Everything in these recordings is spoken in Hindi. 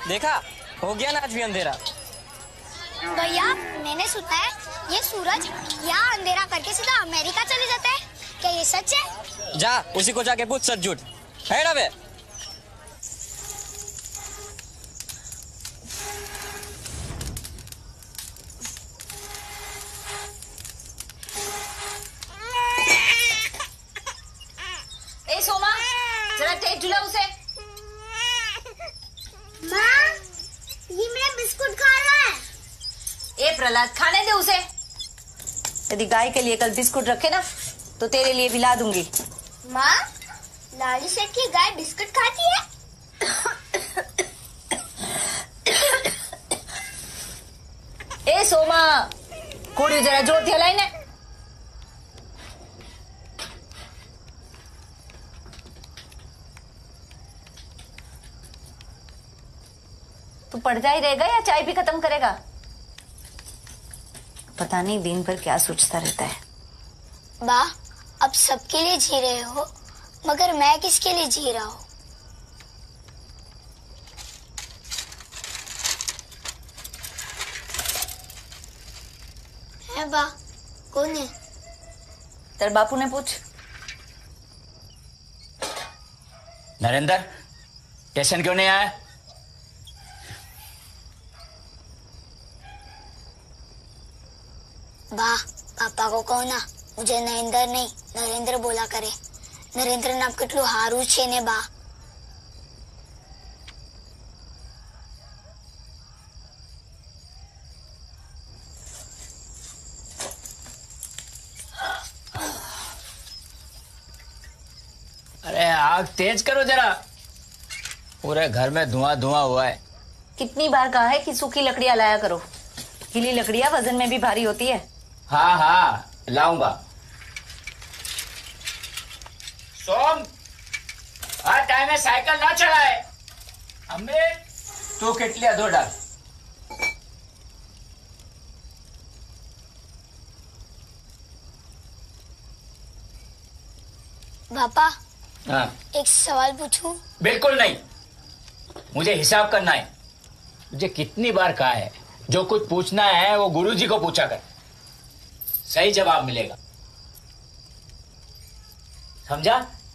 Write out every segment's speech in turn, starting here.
देखा, हो गया ना आज भी अंधेरा। भैया मैंने सुना है ये सूरज यहाँ अंधेरा करके सीधा अमेरिका चले जाता है, क्या ये सच है? जा उसी को जाके पूछ, सच झूठ है ना बे। ए सोमा, जरा टेप झुला उसे। माँ, ये मेरा बिस्कुट खा रहा है। ए प्रहलाद, खाने दे उसे। यदि गाय के लिए कल बिस्कुट रखे ना तो तेरे लिए भी ला दूंगी। माँ, लाली सेठ की गाय बिस्कुट खाती है? ए सोमा, कोड़ी जरा जोर थी हलाई ने। तू पढ़ता ही रहेगा या चाय भी खत्म करेगा? पता नहीं दिन भर क्या सोचता रहता है। बा, अब सबके लिए जी रहे हो, मगर मैं किसके लिए जी रहा हूँ? है बा, कौन है? तेरे बापू ने पूछ। नरेंद्र, स्टेशन क्यों नहीं आया? बा, पापा को कहो ना मुझे नरेंद्र नहीं नरेंद्र बोला करे। नरेंद्र नाम કેટલું હારું છે ને બા। अरे आग तेज करो जरा, पूरे घर में धुआं धुआं हुआ है। कितनी बार कहा है कि सूखी लकड़ियां लाया करो, गीली लकड़ियां वजन में भी भारी होती है। हाँ हाँ लाऊंगा। सोम, हर टाइम में साइकिल ना चलाए। अमृत, तू किटलियां धो डाल। पापा, हाँ। एक सवाल पूछूं? बिल्कुल नहीं, मुझे हिसाब करना है। मुझे कितनी बार कहा है, जो कुछ पूछना है वो गुरुजी को पूछा कर, सही जवाब मिलेगा। समझा?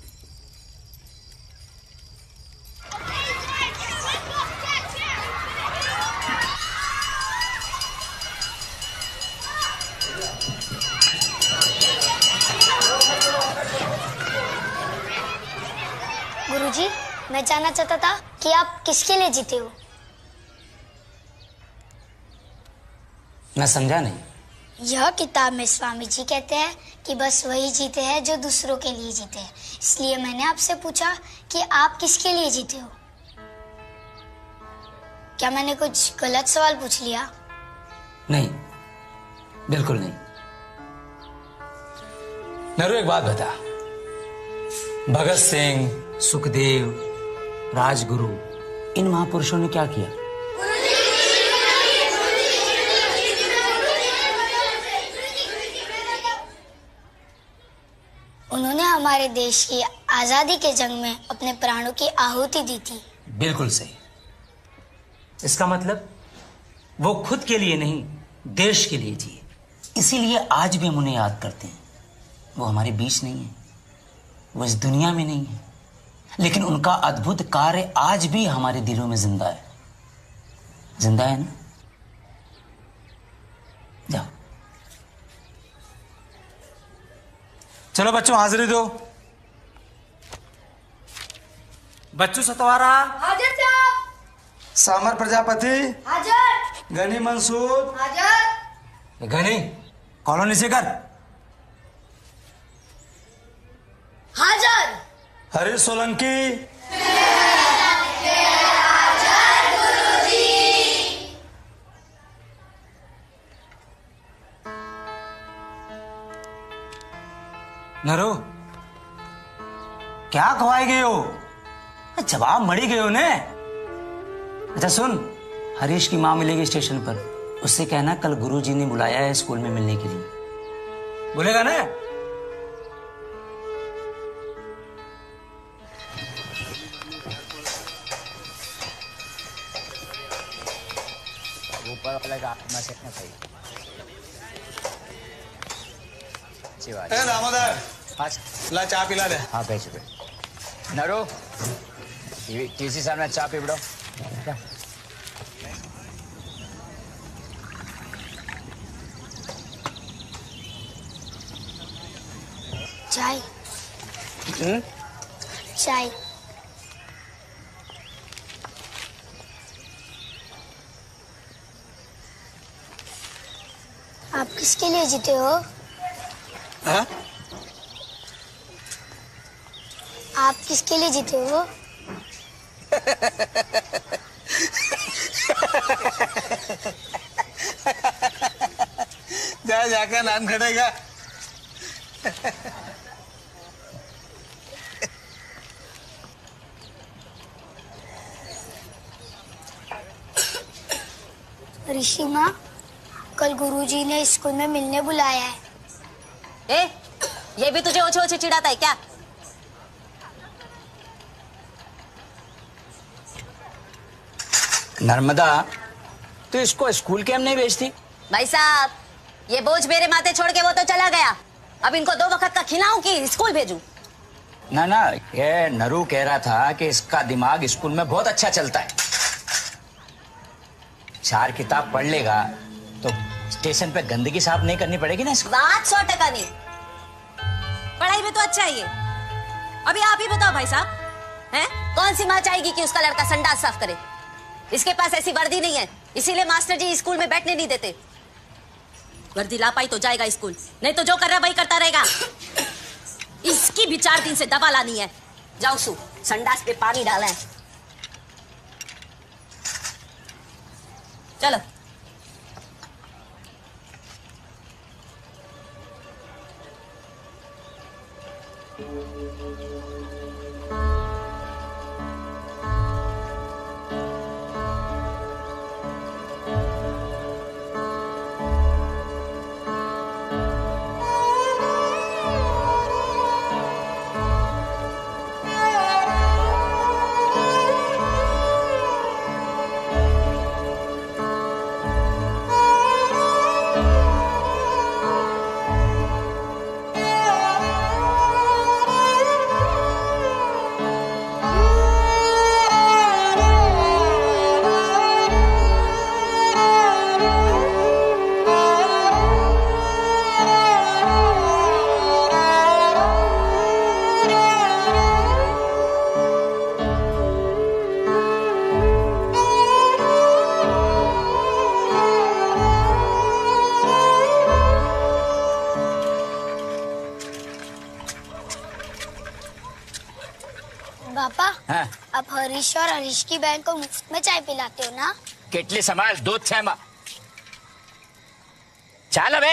गुरुजी, मैं जानना चाहता था कि आप किसके लिए जीते हो? मैं समझा नहीं। यह किताब में स्वामी जी कहते हैं कि बस वही जीते हैं जो दूसरों के लिए जीते हैं, इसलिए मैंने आपसे पूछा कि आप किसके लिए जीते हो। क्या मैंने कुछ गलत सवाल पूछ लिया? नहीं, बिल्कुल नहीं। नरू, एक बात बता, भगत सिंह, सुखदेव, राजगुरु, इन महापुरुषों ने क्या किया? उन्होंने हमारे देश की आजादी के जंग में अपने प्राणों की आहुति दी थी। बिल्कुल सही। इसका मतलब वो खुद के लिए नहीं, देश के लिए जिए। इसीलिए आज भी हम उन्हें याद करते हैं। वो हमारे बीच नहीं है, वो इस दुनिया में नहीं है, लेकिन उनका अद्भुत कार्य आज भी हमारे दिलों में जिंदा है। जिंदा है ना? जाओ। चलो बच्चों, हाजिरी दो। बच्चू सतवारा हाजिर साहब। सामर प्रजापति हाजिर। गनी मंसूर हाजिर। गनी कॉलोनी से कर। हाजिर। हरीश सोलंकी नरो, क्या खवाए गए हो? जवाब मड़ी गए हो ने। अच्छा सुन, हरीश की माँ मिलेगी स्टेशन पर, उससे कहना कल गुरुजी ने बुलाया है स्कूल में मिलने के लिए। बोलेगा ना? ऊपर वाले का आत्मा सेकना सही अच्छी बात ए दामोदर हाँ ला चाय पिला दे। हाँ भेज नरो टीसी सामने चाय पी बिड़ो चाय चाय। आप किसके लिए जीते हो? हाँ? आप किसके लिए जीते हो? जा जाकर नान खड़ेगा। ऋषि माँ, कल गुरुजी ने स्कूल में मिलने बुलाया है। ए, ये भी तुझे ओछे ओछे चिढ़ाता है क्या? नर्मदा तू इसको स्कूल कैम नहीं भेजती? भाई साहब, ये बोझ मेरे माथे छोड़ के वो तो चला गया। अब इनको 2 वक्त का खिलाऊं कि स्कूल भेजूं? ना ना, ये नरू कह रहा था कि इसका दिमाग स्कूल में बहुत अच्छा चलता है। 4 किताब पढ़ लेगा तो स्टेशन पे गंदगी साफ नहीं करनी पड़ेगी ना इसको। बात 100% नहीं। पढ़ाई में तो अच्छा ही है। अभी आप ही बताओ भाई साहब, हैं? कौन सी माँ चाहेगी कि उसका लड़का संडास साफ करे? इसके पास ऐसी वर्दी नहीं है, इसीलिए मास्टर जी स्कूल में बैठने नहीं देते। वर्दी ला पाई तो जाएगा स्कूल, नहीं तो जो कर रहा वही करता रहेगा। इसकी भी 4 दिन से दवा लानी है। जाओ सु, संडास पे पानी डाला है। चलो। पापा, हाँ? आप हरीश और हरीश की बहन को मुफ्त में चाय पिलाते हो ना? કેટલી સમાજ દૂધ છે એમાં ચાલ હવે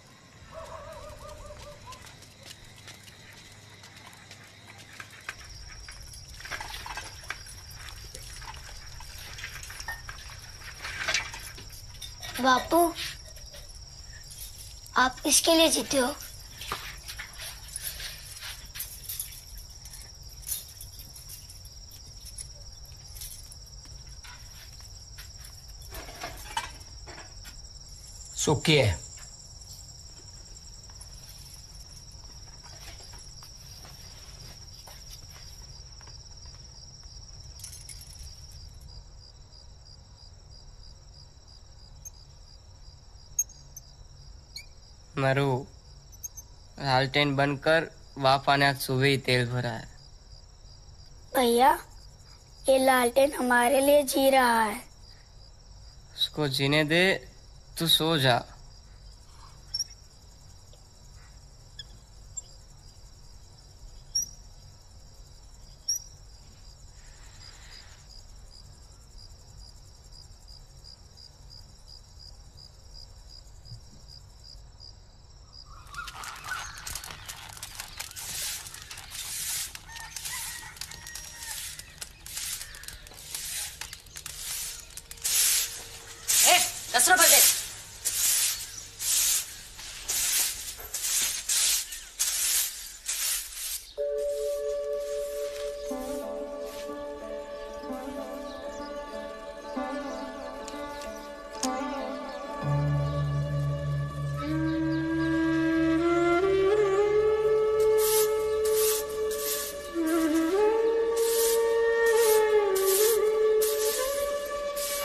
बापू, आप किसके लिए जीते हो? સુખી है मरु लालटेन बनकर वापा ने आज सुबह ही तेल भरा है। भैया, ये लालटेन हमारे लिए जी रहा है। उसको जीने दे, तू सो जा। कसरो भर दे।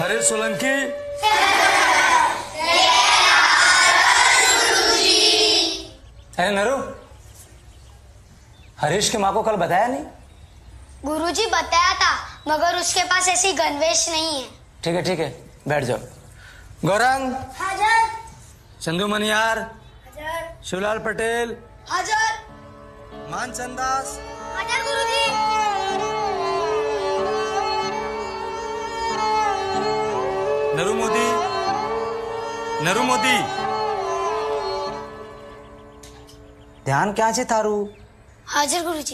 हरीश सोलंकी। अरे नरू, हरीश की माँ को कल बताया नहीं? गुरुजी बताया था, मगर उसके पास ऐसी गणवेश नहीं है। ठीक है, बैठ जाओ। गौरंग, हाजर। चंदू मनियार, हाजर। शिवलाल पटेल, हाजर। मानचंद दास, हाजर गुरुजी। नरू मोदी, नरू मोदी। ध्यान क्या છે તારું? हाजर गुरुजी।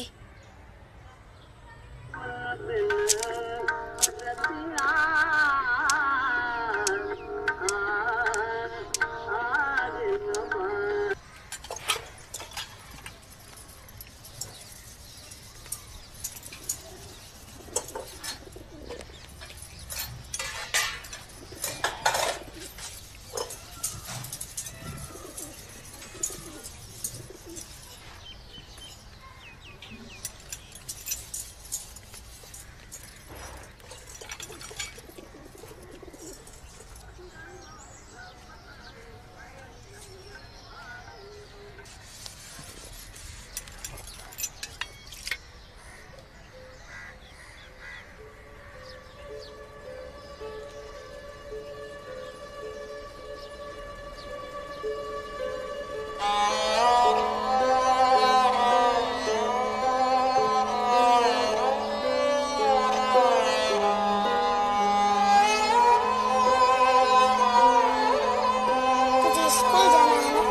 तुझे स्कूल जाना है ना?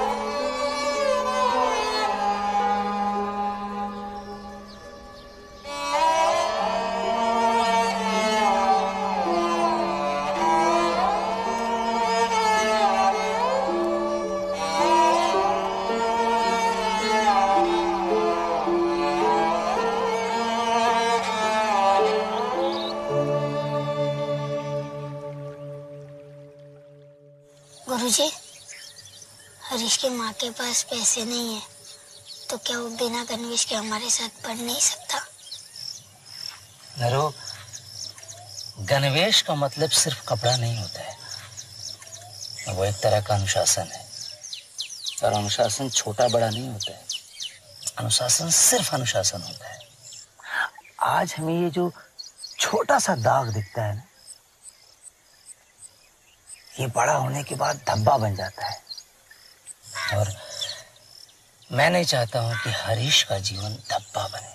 गुरुजी, हरीश की माँ के पास पैसे नहीं है, तो क्या वो बिना गणवेश के हमारे साथ पढ़ नहीं सकता? नरू, गणवेश का मतलब सिर्फ कपड़ा नहीं होता है, वो एक तरह का अनुशासन है। और अनुशासन छोटा बड़ा नहीं होता है, अनुशासन सिर्फ अनुशासन होता है। आज हमें ये जो छोटा सा दाग दिखता है ना, ये बड़ा होने के बाद धब्बा बन जाता है। और मैं नहीं चाहता हूं कि हरीश का जीवन धब्बा बने।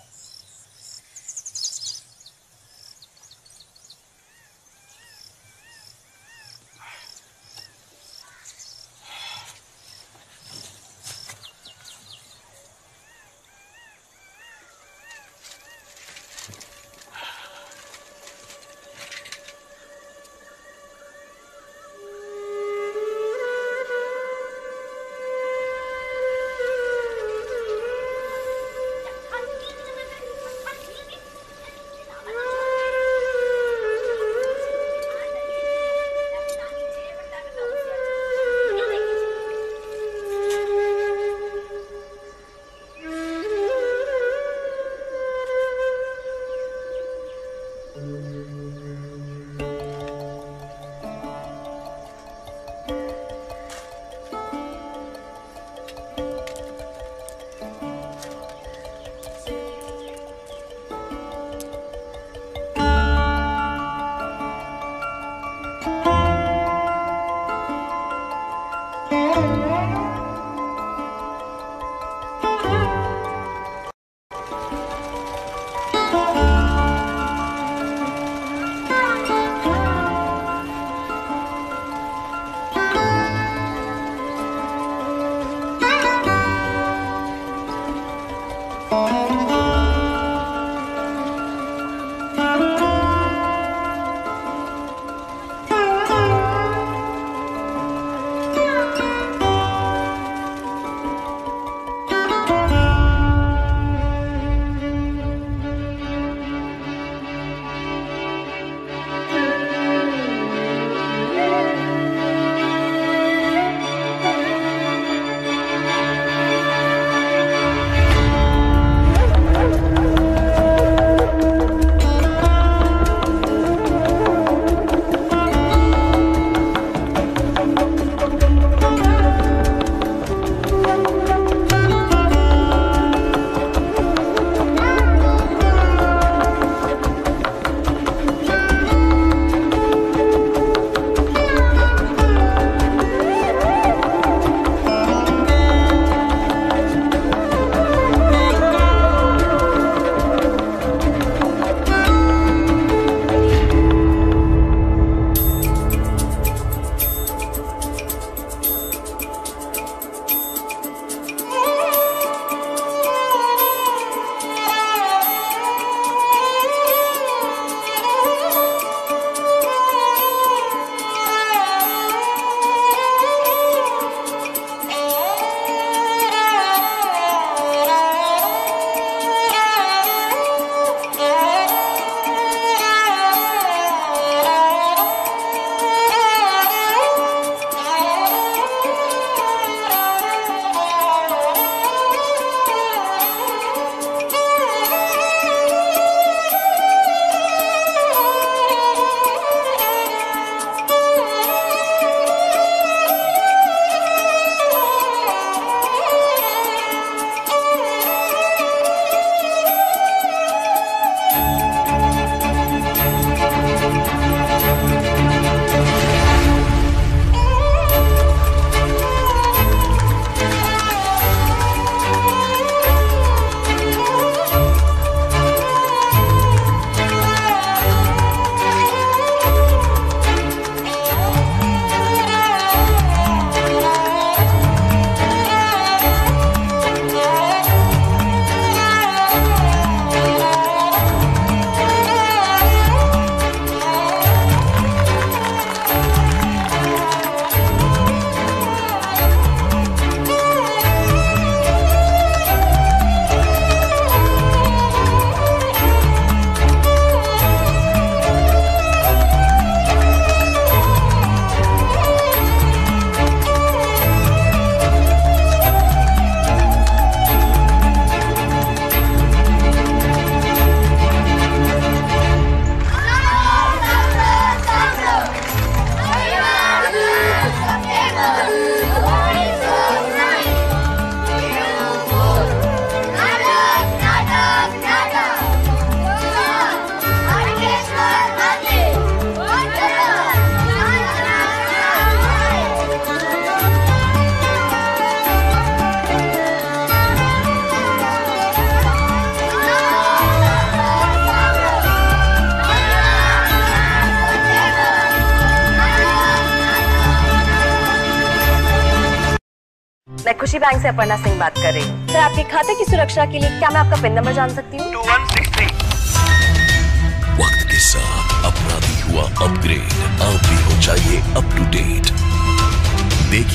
खुशी बैंक से अपर्णा सिंह बात कर रही हूँ। सर, आपके खाते की सुरक्षा के लिए क्या मैं आपका पिन नंबर जान सकती हूँ? 2163। वक्त के साथ अपराधी हुआ अपग्रेड, आप भी हो जाइए अप टू डेट। देखिए,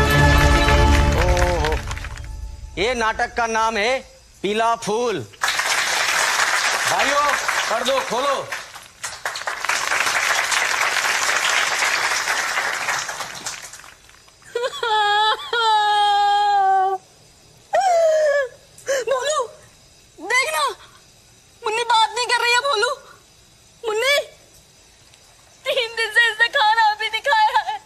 ये नाटक का नाम है पीला फूल। भाइयों, कर दो, खोलो। भोलू, देखना, मुन्नी बात नहीं कर रही है। भोलू, मुन्नी 3 दिन से इसने खाना भी नहीं खाया है।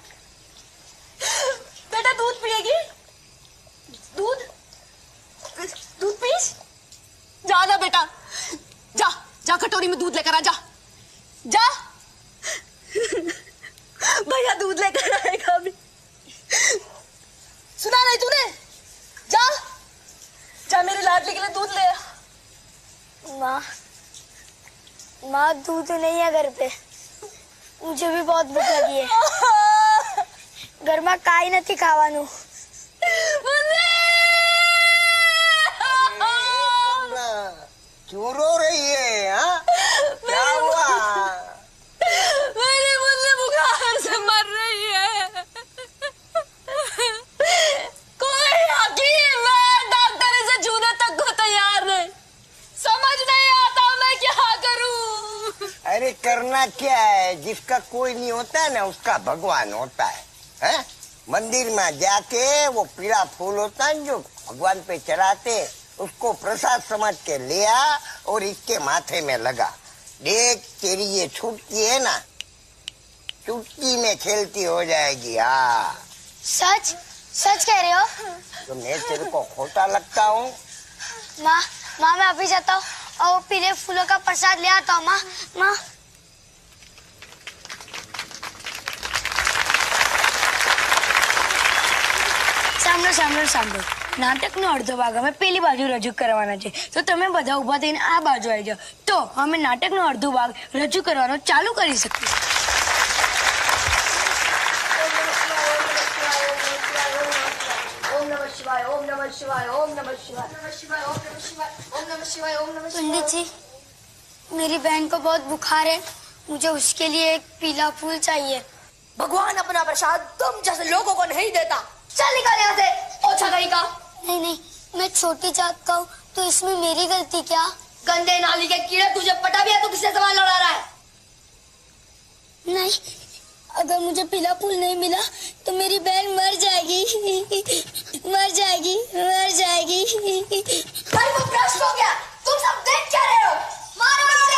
बेटा दूध पिएगी? दूध पीस? जा ना बेटा, जा जा, कटोरी में दूध लेकर आ, जा जा। भैया दूध लेकर आएगा अभी। सुना नहीं तूने? जा जा, मेरे लाडली के लिए दूध ले आ। माँ दूध नहीं है घर पे, मुझे भी बहुत भूख लगी है। घर में काई नहीं खावानू। क्यों रो रही है? हाँ, क्या हुआ? मेरी मुन्नी बुखार से मर रही है। कोई हकीम है डॉक्टर इसे छूने तक को तैयार नहीं। समझ नहीं आता मैं क्या करूं। अरे करना क्या है, जिसका कोई नहीं होता है ना उसका भगवान होता है, हैं? मंदिर में जाके वो पीला फूल होता है जो भगवान पे चढ़ाते, उसको प्रसाद समझ के ले आ और इसके माथे में लगा। देख, तेरी ये छुटकी है ना, चुटकी में खेलती हो जाएगी। हाँ, सच सच कह रहे हो? तो मैं तेरे को खोटा लगता हूँ? माँ मैं अभी जाता हूँ और वो पीले फूलों का प्रसाद ले आता हूँ। माँ સાંભળો નાટકનો અડધો ભાગ અમે પેલી બાજુ રજૂ કરવાના છે, તો તમે બધા ઊભા થઈને આ બાજુ આવી જાઓ, તો અમે નાટકનો અડધો ભાગ રજૂ કરવાનો ચાલુ કરી શકીએ। पंडित जी, मेरी बहन को बहुत बुखार है, मुझे उसके लिए एक पीला फूल चाहिए। भगवान अपना प्रसाद तुम जैसे लोगों को नहीं देता। चल निकल यहाँ से, ओछा कहीं का। नहीं, मैं छोटी जात का हूँ, तो इसमें मेरी गलती क्या? गंदे नाली के कीड़े, तुझे पता भी है तू किससे सवाल लड़ा रहा है? नहीं, अगर मुझे पीला फूल नहीं मिला तो मेरी बहन मर जाएगी। भाई वो भ्रष्ट हो गया, तुम सब देख क्या रहे हो? मारो इसे!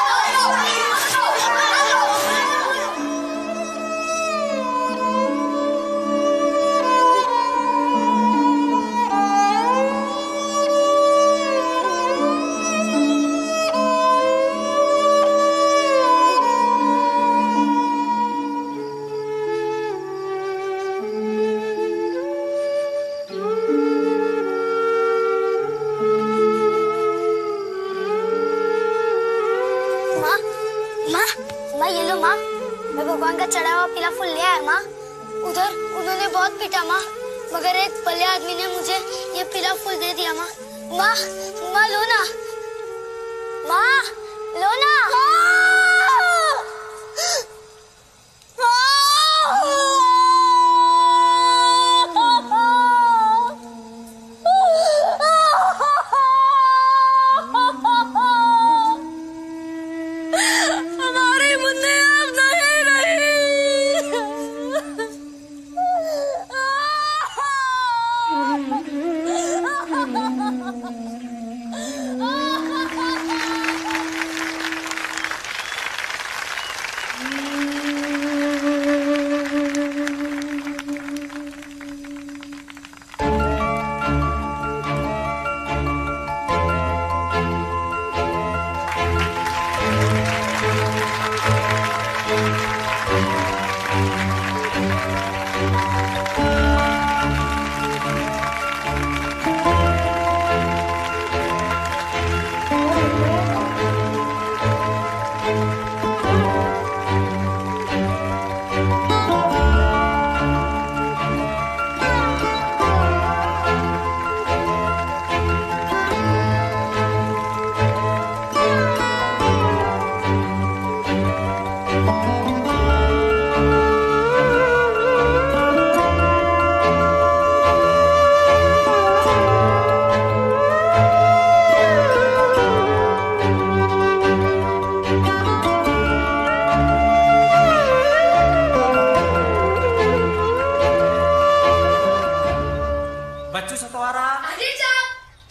माँ ये लो माँ, मैं भगवान का चढ़ा हुआ पीला फूल ले आया माँ। उधर उन्होंने बहुत पीटा माँ, मगर एक भले आदमी ने मुझे ये पीला फूल दे दिया माँ। माँ लो ना, माँ लो ना। हमारी मुन्नी अब नहीं रही।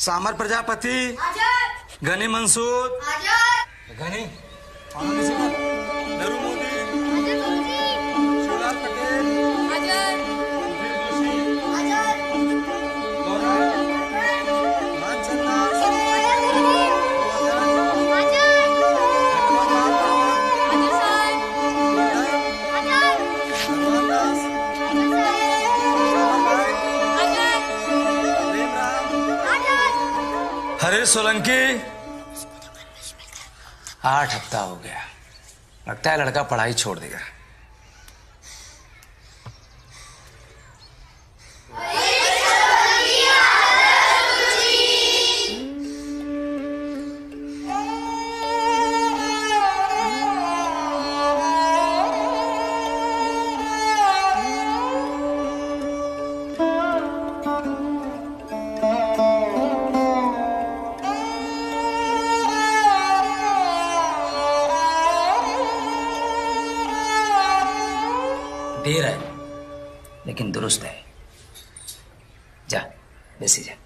सामर प्रजापति, गनी मंसूर, गनी नरू मोदी, शिवलाल पटेल, हरीश सोलंकी। 8 हफ्ता हो गया, लगता है लड़का पढ़ाई छोड़ देगा। देर है लेकिन दुरुस्त है। जा बेसी जा।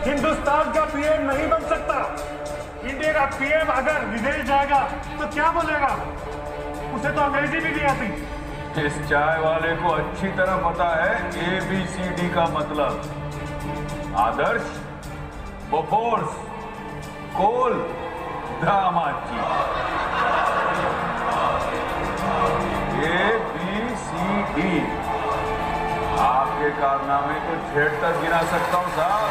हिंदुस्तान का पीएम नहीं बन सकता। इंडिया का पीएम अगर विदेश जाएगा तो क्या बोलेगा? उसे तो अंग्रेजी भी नहीं आती। इस चाय वाले को अच्छी तरह पता है ABCD का मतलब। आदर्श, बोफोर्स, कोल, दामाची। ABCD। आपके कारनामे तो छेड़ तक गिना सकता हूं साहब।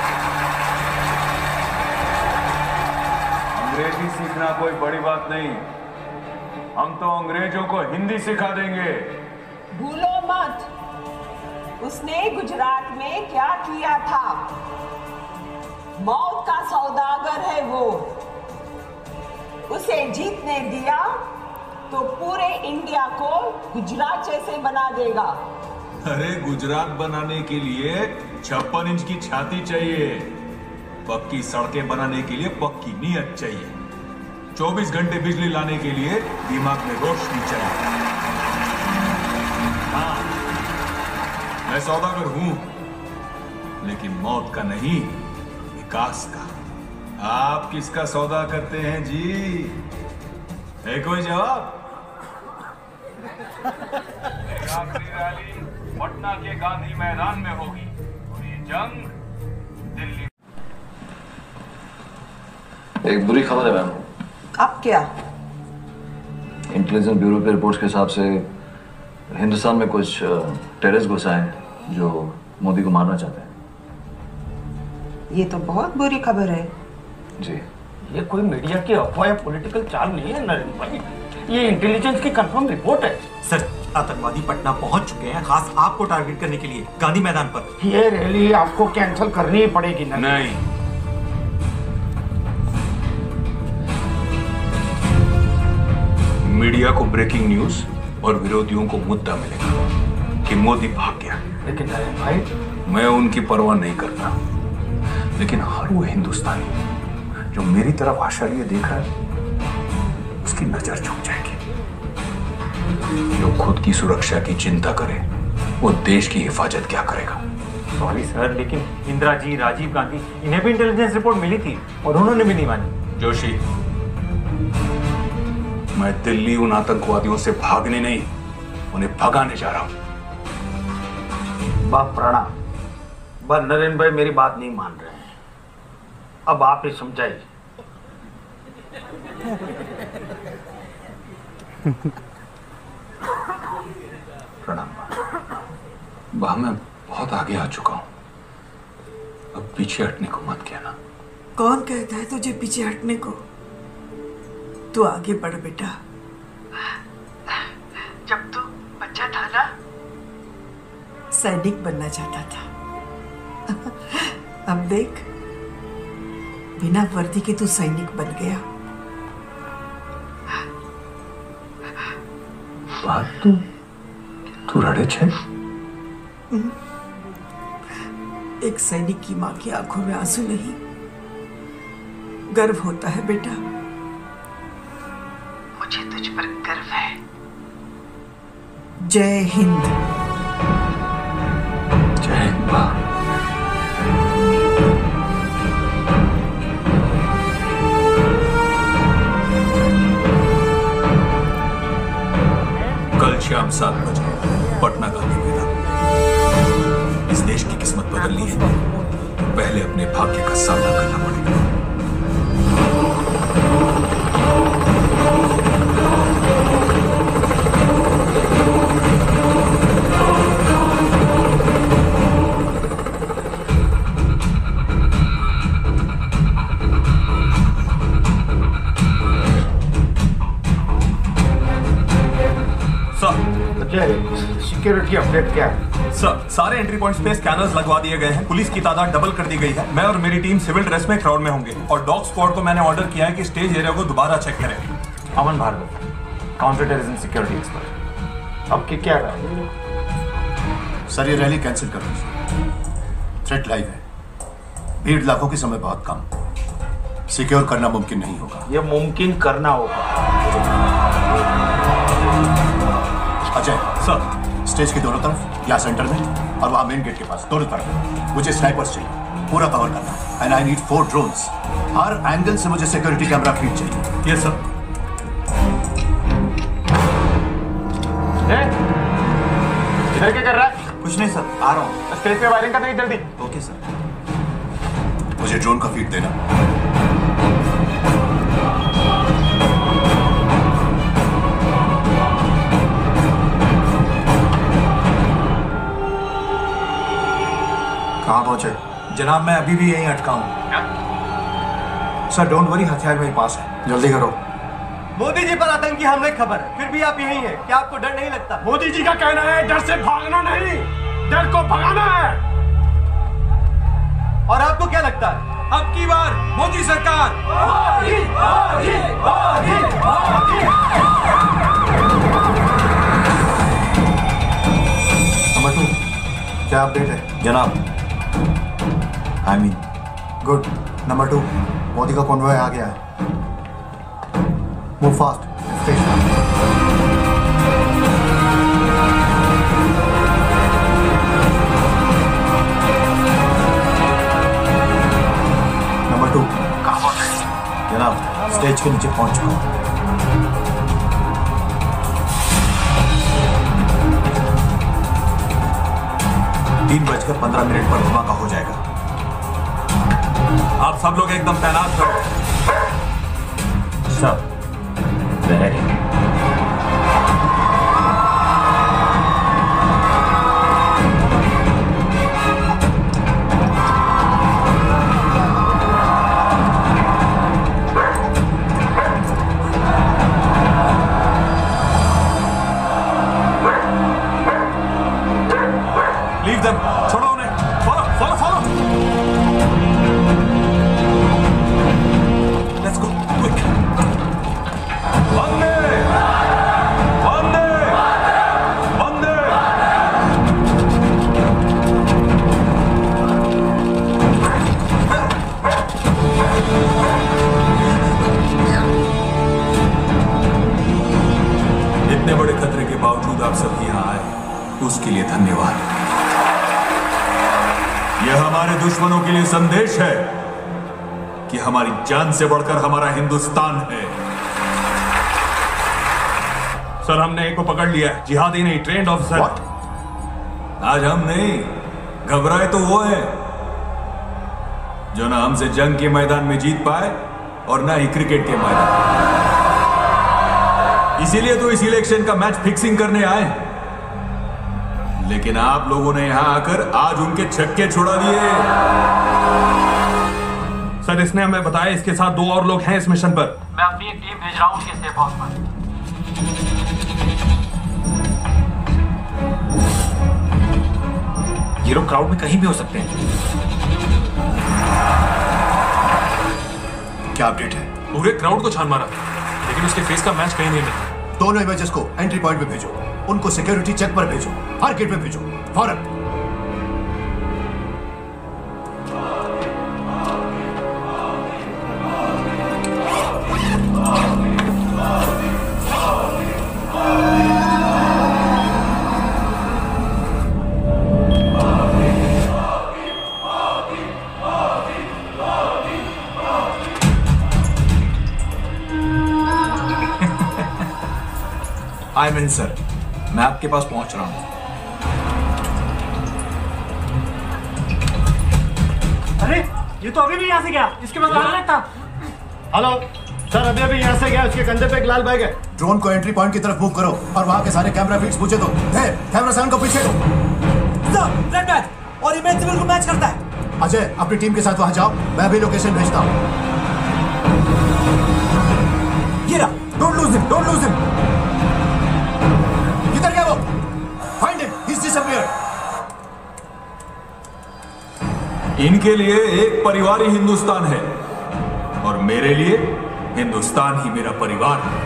अंग्रेजी सीखना कोई बड़ी बात नहीं। हम तो अंग्रेजों को हिंदी सिखा देंगे। भूलो मत, उसने गुजरात में क्या किया था। मौत का सौदागर है वो। उसे जीतने दिया तो पूरे इंडिया को गुजरात जैसे बना देगा। अरे गुजरात बनाने के लिए 56 इंच की छाती चाहिए। पक्की सड़कें बनाने के लिए पक्की नीयत चाहिए। 24 घंटे बिजली लाने के लिए दिमाग में रोशनी चाहिए। हाँ, मैं सौदागर हूं, लेकिन मौत का नहीं, विकास का। आप किसका सौदा करते हैं जी? है कोई जवाब? आखिरी रैली पटना के गांधी मैदान में होगी और ये जंग दिल्ली। एक बुरी खबर है मैम। अब क्या? इंटेलिजेंस ब्यूरो के रिपोर्ट्स के हिसाब से हिंदुस्तान में कुछ टेररिस्ट घुस आए हैं जो मोदी को मारना चाहते हैं। ये तो बहुत बुरी खबर है जी। ये कोई मीडिया की अफवाह या पॉलिटिकल चाल नहीं है नरेंद्र भाई, ये इंटेलिजेंस की कंफर्म रिपोर्ट है। सर, आतंकवादी पटना पहुंच चुके हैं, खास आपको टारगेट करने के लिए गांधी मैदान पर। ये रैली आपको कैंसिल करनी ही पड़ेगी ना? नहीं, मीडिया को ब्रेकिंग न्यूज और विरोधियों को मुद्दा मिलेगा कि मोदी भाग गया। लेकिन नरेंद्र भाई, मैं उनकी परवाह नहीं करता, लेकिन हर वो हिंदुस्तानी जो मेरी तरफ आशा लिए देख रहा है, उसकी नजर झुक जाएगी। जो खुद की सुरक्षा की चिंता करे, वो देश की हिफाजत क्या करेगा? सॉरी सर, लेकिन इंदिरा जी, राजीव गांधी, इन्हें भी इंटेलिजेंस रिपोर्ट मिली थी और उन्होंने भी नहीं मानी। जोशी, मैं दिल्ली उन आतंकवादियों से भागने नहीं, उन्हें भगाने जा रहा हूं। बाप प्रणाम। बस नरेंद्र भाई मेरी बात नहीं मान रहे हैं, अब आप ही समझाइए। प्रणाम बा, मैं बहुत आगे आ चुका हूं, अब पीछे हटने को मत कहना। कौन कहता है तुझे पीछे हटने को? तू आगे बढ़ बेटा। जब तू बच्चा था ना, सैनिक बनना चाहता था। अब देख, बिना वर्दी के तू सैनिक बन गया। बात तू रड़े छे? एक सैनिक की मां की आंखों में आंसू नहीं, गर्व होता है बेटा। मुझे तुझ पर गर्व है। जय हिंद। जय हिंद मां। कल शाम 7 बजे पटना गांधी मैदान। इस देश की किस्मत बदलनी है तो पहले अपने भाग्य का सामना करना पड़ेगा। सिक्योरिटी अपडेट क्या है? सर, सारे एंट्री पॉइंट्स पे स्कैनर्स लगवा दिए गए हैं। पुलिस की तादाद डबल कर दी गई है। मैं और मेरी टीम सिविल ड्रेस में क्राउड में होंगे और डॉग स्क्वाड को मैंने ऑर्डर किया है कि स्टेज एरिया को दोबारा चेक करें। Aman Bhargava, counter terrorism security expert. आपकी क्या राय? सर, ये रैली कैंसिल कर दीजिए। थ्रेट लाइव है, भीड़ लाखों के समय बहुत कम, सिक्योर करना मुमकिन नहीं होगा। ये मुमकिन करना होगा। अजय सर, स्टेज के दोनों तरफ या सेंटर में और वहां मेन गेट के पास दोनों तरफ मुझे स्नाइपर्स चाहिए। पूरा कवर करना। And I need 4 drones. हर एंगल से मुझे सिक्योरिटी कैमरा फीड चाहिए। Yes sir. इधर क्या कर रहा है? कुछ नहीं सर, आ रहा हूँ। स्टेज पे वायरिंग करने की जल्दी। Okay sir. मुझे ड्रोन का फीड देना। कहाँ पहुंचे? जनाब मैं अभी भी यहीं अटका हूँ। सर डोंट वरी, हथियार मेरे पास है। जल्दी करो। मोदी जी पर आतंकी हमले की खबर है, फिर भी आप यहीं हैं। क्या आपको डर नहीं लगता? मोदी जी का कहना है डर से भागना नहीं, डर को भगाना है। और आपको क्या लगता है? अब की बार मोदी सरकार। नंबर 2, क्या अपडेट है? जनाब I mean good. Number 2, Modi का कॉन्वॉय आ गया है। Move fast, station. नंबर 2, कहाँ पहुंचे? जनाब स्टेज के नीचे पहुंच चुका हूँ। 3:15 पर धमाका हो जाएगा। आप सब लोग एकदम तैनात करो। सब वेरी लीव देम, छोड़ो उन्हें। Follow follow follow. Let's go quick. वंदे वंदे वंदे। इतने बड़े खतरे के बावजूद आप सब यहाँ आए, उसके लिए धन्यवाद। यह हमारे दुश्मनों के लिए संदेश है कि हमारी जान से बढ़कर हमारा हिंदुस्तान है। सर हमने एक को पकड़ लिया है, जिहादी नहीं, ट्रेंड ऑफिसर। आज हम नहीं, घबराए तो वो है जो ना हमसे जंग के मैदान में जीत पाए और ना ही क्रिकेट के मैदान। इसीलिए तो इस इलेक्शन का मैच फिक्सिंग करने आए। लेकिन आप लोगों ने यहां आकर आज उनके छक्के छुड़ा दिए। सर इसने हमें बताया इसके साथ 2 और लोग हैं इस मिशन पर। मैं अपनी एक टीम भेज रहा हूँ उनके सेफ हाउस पर। ये लोग क्राउड में कहीं भी हो सकते हैं। क्या अपडेट है? पूरे क्राउड को छान मारा, लेकिन उसके फेस का मैच कहीं नहीं मिला। दोनों इमेजेस को एंट्री पॉइंट पे भेजो, उनको सिक्योरिटी चेक पर भेजो, हर गेट पे भेजो फौरन। आई मीन सर, मैं आपके पास पहुंच रहा हूं। अरे ये तो अभी भी यहाँ से गया, इसके पास लाल बैग था। हेलो सर, अभी अभी यहाँ से गया, उसके कंधे पे एक लाल बैग है। ड्रोन को एंट्री पॉइंट की तरफ मूव करो और वहां के सारे कैमरा फीड्स पूछे दो। कैमरा साउंड को पीछे दो। रेड बैग और इमेज सिविल को मैच करता है। अजय अपनी टीम के साथ वहां जाओ, मैं अभी लोकेशन भेजता हूं। ये रहा, don't lose him, don't lose him. किधर गया वो? Find him, he is disappeared. इनके लिए एक परिवार ही हिंदुस्तान है और मेरे लिए हिंदुस्तान ही मेरा परिवार है।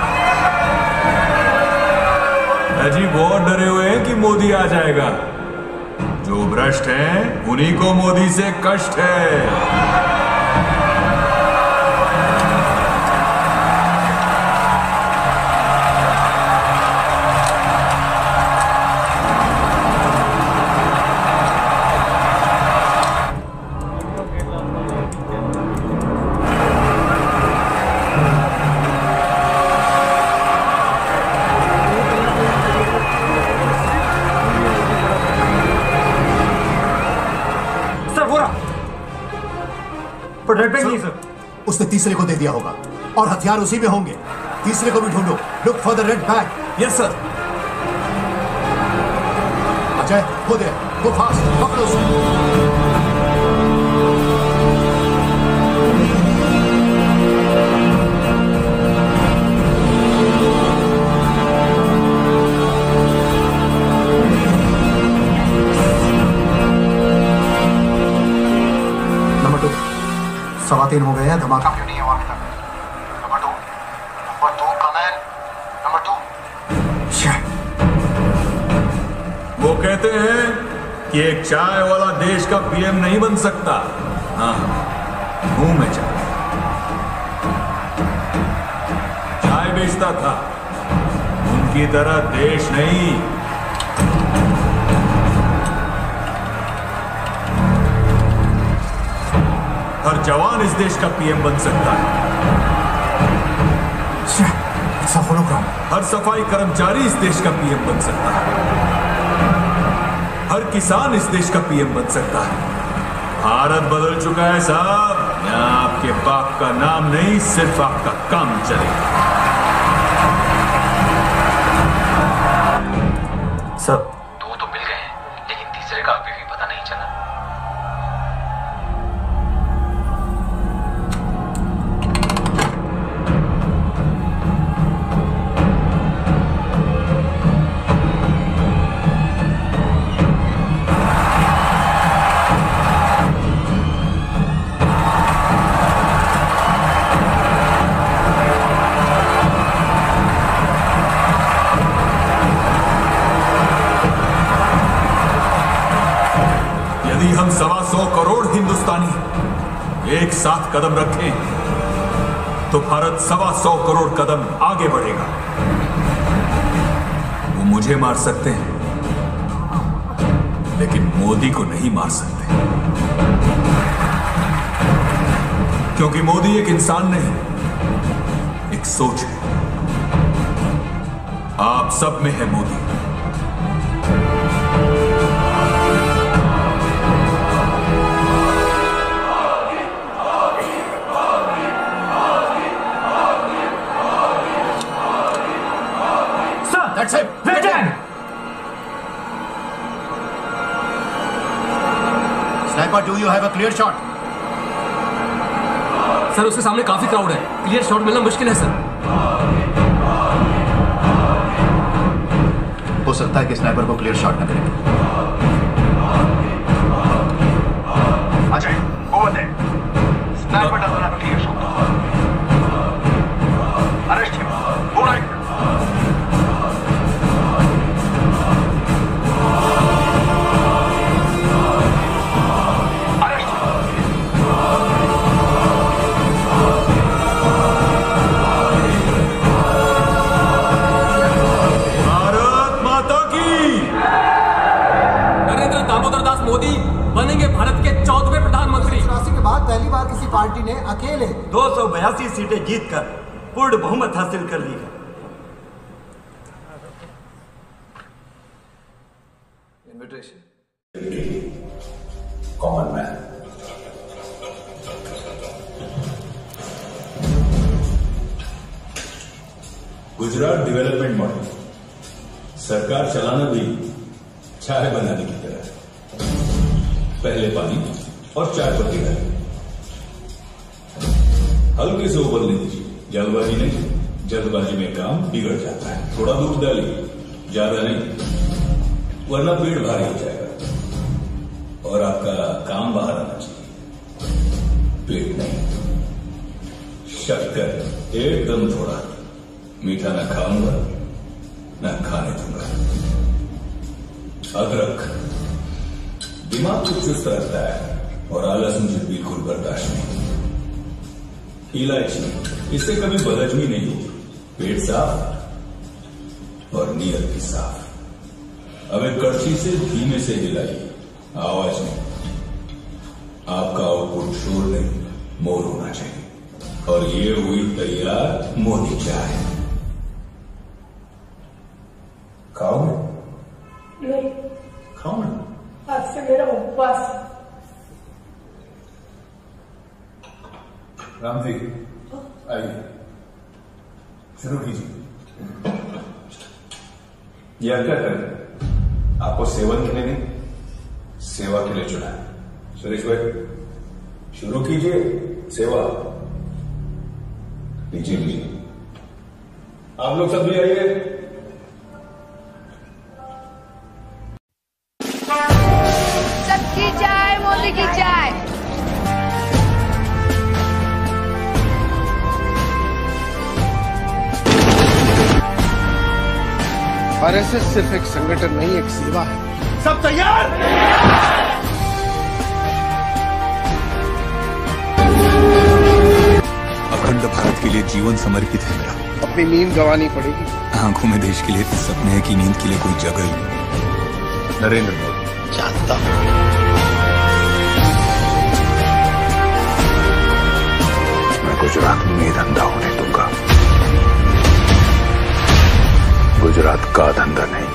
अजी बहुत डरे हुए हैं कि मोदी आ जाएगा। जो भ्रष्ट हैं उन्हीं को मोदी से कष्ट है। पर रेड बैग नहीं सर। उसने तीसरे को दे दिया होगा और हथियार उसी में होंगे। तीसरे को भी ढूंढो। Look for the red bag. Yes sir. Ajay go there, go fast, पकड़ो उसे। नंबर 2 3:15 हो गए हैं, धमाका क्यों नहीं हुआ अभी तक? Number 2 comment. नंबर 2 वो कहते हैं कि एक चाय वाला देश का पीएम नहीं बन सकता। हाँ, मुंह में चाय बेचता था, उनकी तरह देश नहीं। हर जवान इस देश का पीएम बन सकता है। हर सफाई कर्मचारी इस देश का पीएम बन सकता है। हर किसान इस देश का पीएम बन सकता है। भारत बदल चुका है साहब। यहाँ आपके बाप का नाम नहीं, सिर्फ आपका काम चलेगा। सर 2 तो मिल गए हैं, लेकिन तीसरे का अभी भी पता नहीं चला। यदि हम 125 करोड़ हिंदुस्तानी एक साथ कदम रखें तो भारत 125 करोड़ कदम आगे बढ़ेगा। वो मुझे मार सकते हैं, लेकिन मोदी को नहीं मार सकते, क्योंकि मोदी एक इंसान नहीं, एक सोच है। आप सब में है Modi. That's it. Sniper, do you have a clear shot? Sir उसके सामने काफी क्राउड है, क्लियर शॉट मिलना मुश्किल है सर। हो सकता है कि स्नाइपर को क्लियर शॉट न करें। Ajay, over there. Sniper doesn't have a clear shot. Arrest him. Go right. Modi बनेंगे भारत के 14वें प्रधानमंत्री। 1984 के बाद पहली बार किसी पार्टी ने अकेले 282 सीटें जीतकर पूर्ण बहुमत हासिल कर ली है। Common man. Gujarat development model सरकार चलाना भी चाय बनाने की तरह। पहले पानी और चाय पत्ती डालें, हल्के से उबलने दीजिए, जल्दबाजी नहीं। जल्दबाजी में काम बिगड़ जाता है। थोड़ा दूध डालिए, ज्यादा नहीं, वरना पेट भारी हो जाएगा और आपका काम बाहर आना चाहिए, पेट नहीं। शक्कर एकदम थोड़ा, मीठा न खाऊंगा न खाने दूंगा। अदरक दिमाग को चुस्त रखता है और आलस मुझे बिल्कुल बर्दाश्त नहीं। इलायची, इससे कभी बदहजमी नहीं होगी, पेट साफ और नीयत भी साफ। अब एक कड़छी से धीमे से हिलाइए, आवाज नहीं। आपका आउटपुट शोर नहीं, मोर होना चाहिए। और ये हुई तैयार मोदी चाय। खाओगे? नहीं। खाओ ना। आज से मेरा उपवास। राम जी आइए, शुरू कीजिए। यह क्या कर रहे हैं? आपको सेवन के लिए नहीं, सेवा के लिए चुना है। सुरेश भाई शुरू कीजिए सेवा। लीजिए लीजिए, आप लोग सब भी आइए। सबकी चाय, मोदी की चाय। आरएसएस सिर्फ एक संगठन नहीं, एक सेवा है। सब तैयार? अखंड भारत के लिए जीवन समर्पित है मेरा। अपनी नींद गंवानी पड़ेगी। आंखों में देश के लिए सपने है कि नींद के लिए कोई जगह ही नहीं। नरेंद्र मोदी। जानता हूं। मैं गुजरात में ये धंधा होने दूंगा, गुजरात का धंधा नहीं।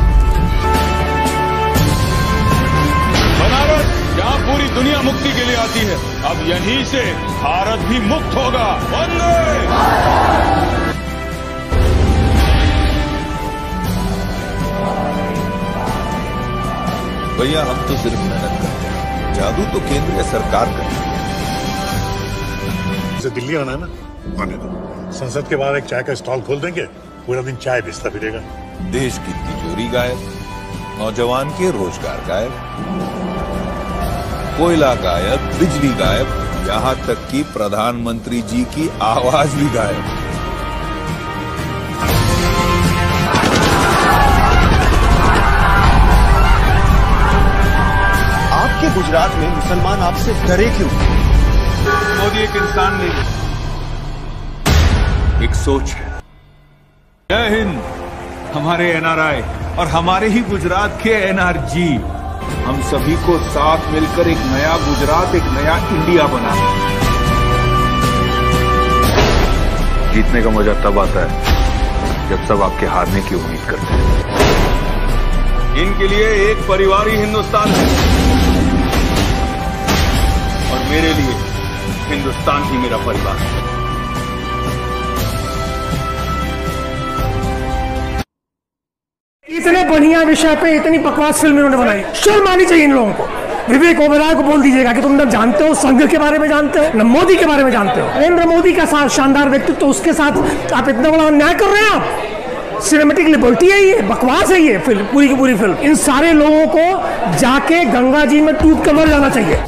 बनारस जहाँ पूरी दुनिया मुक्ति के लिए आती है, अब यहीं से भारत भी मुक्त होगा। वंदे। भैया हम तो सिर्फ मेहनत करते हैं, जादू तो केंद्रीय सरकार करती है। इसे दिल्ली आना है ना, आने दो। संसद के बाहर एक चाय का स्टॉल खोल देंगे, पूरा दिन चाय बेचता फिरेगा। देश की तिजोरी गायब, नौजवान के रोजगार गायब, कोयला गायब, बिजली गायब, यहाँ तक कि प्रधानमंत्री जी की आवाज भी गायब। आपके गुजरात में मुसलमान आपसे डरे क्यों? मोदी एक इंसान नहीं, एक सोच है। जय हिंद हमारे एनआरआई और हमारे ही गुजरात के एनआरजी, हम सभी को साथ मिलकर एक नया गुजरात, एक नया इंडिया बनाना। जीतने का मजा तब आता है जब सब आपके हारने की उम्मीद करते हैं। इनके लिए एक परिवार ही हिंदुस्तान है और मेरे लिए हिंदुस्तान ही मेरा परिवार है। इतने बढ़िया विषय पे इतनी बकवास फिल्म इन्होंने बनाई, शर्म आनी चाहिए इन लोगों को। विवेक ओबेरॉय को बोल दीजिएगा कि तुम न जानते हो संघ के बारे में जानते हो, न मोदी के बारे में जानते हो। नरेंद्र मोदी का शानदार व्यक्तित्व, तो उसके साथ आप इतना बड़ा अन्याय कर रहे हैं। आप सिनेमेटिक लिबर्टी है, ये बकवास है, ये फिल्म पूरी की पूरी फिल्म। इन सारे लोगों को जाके गंगा जी में टूट कर मर जाना चाहिए।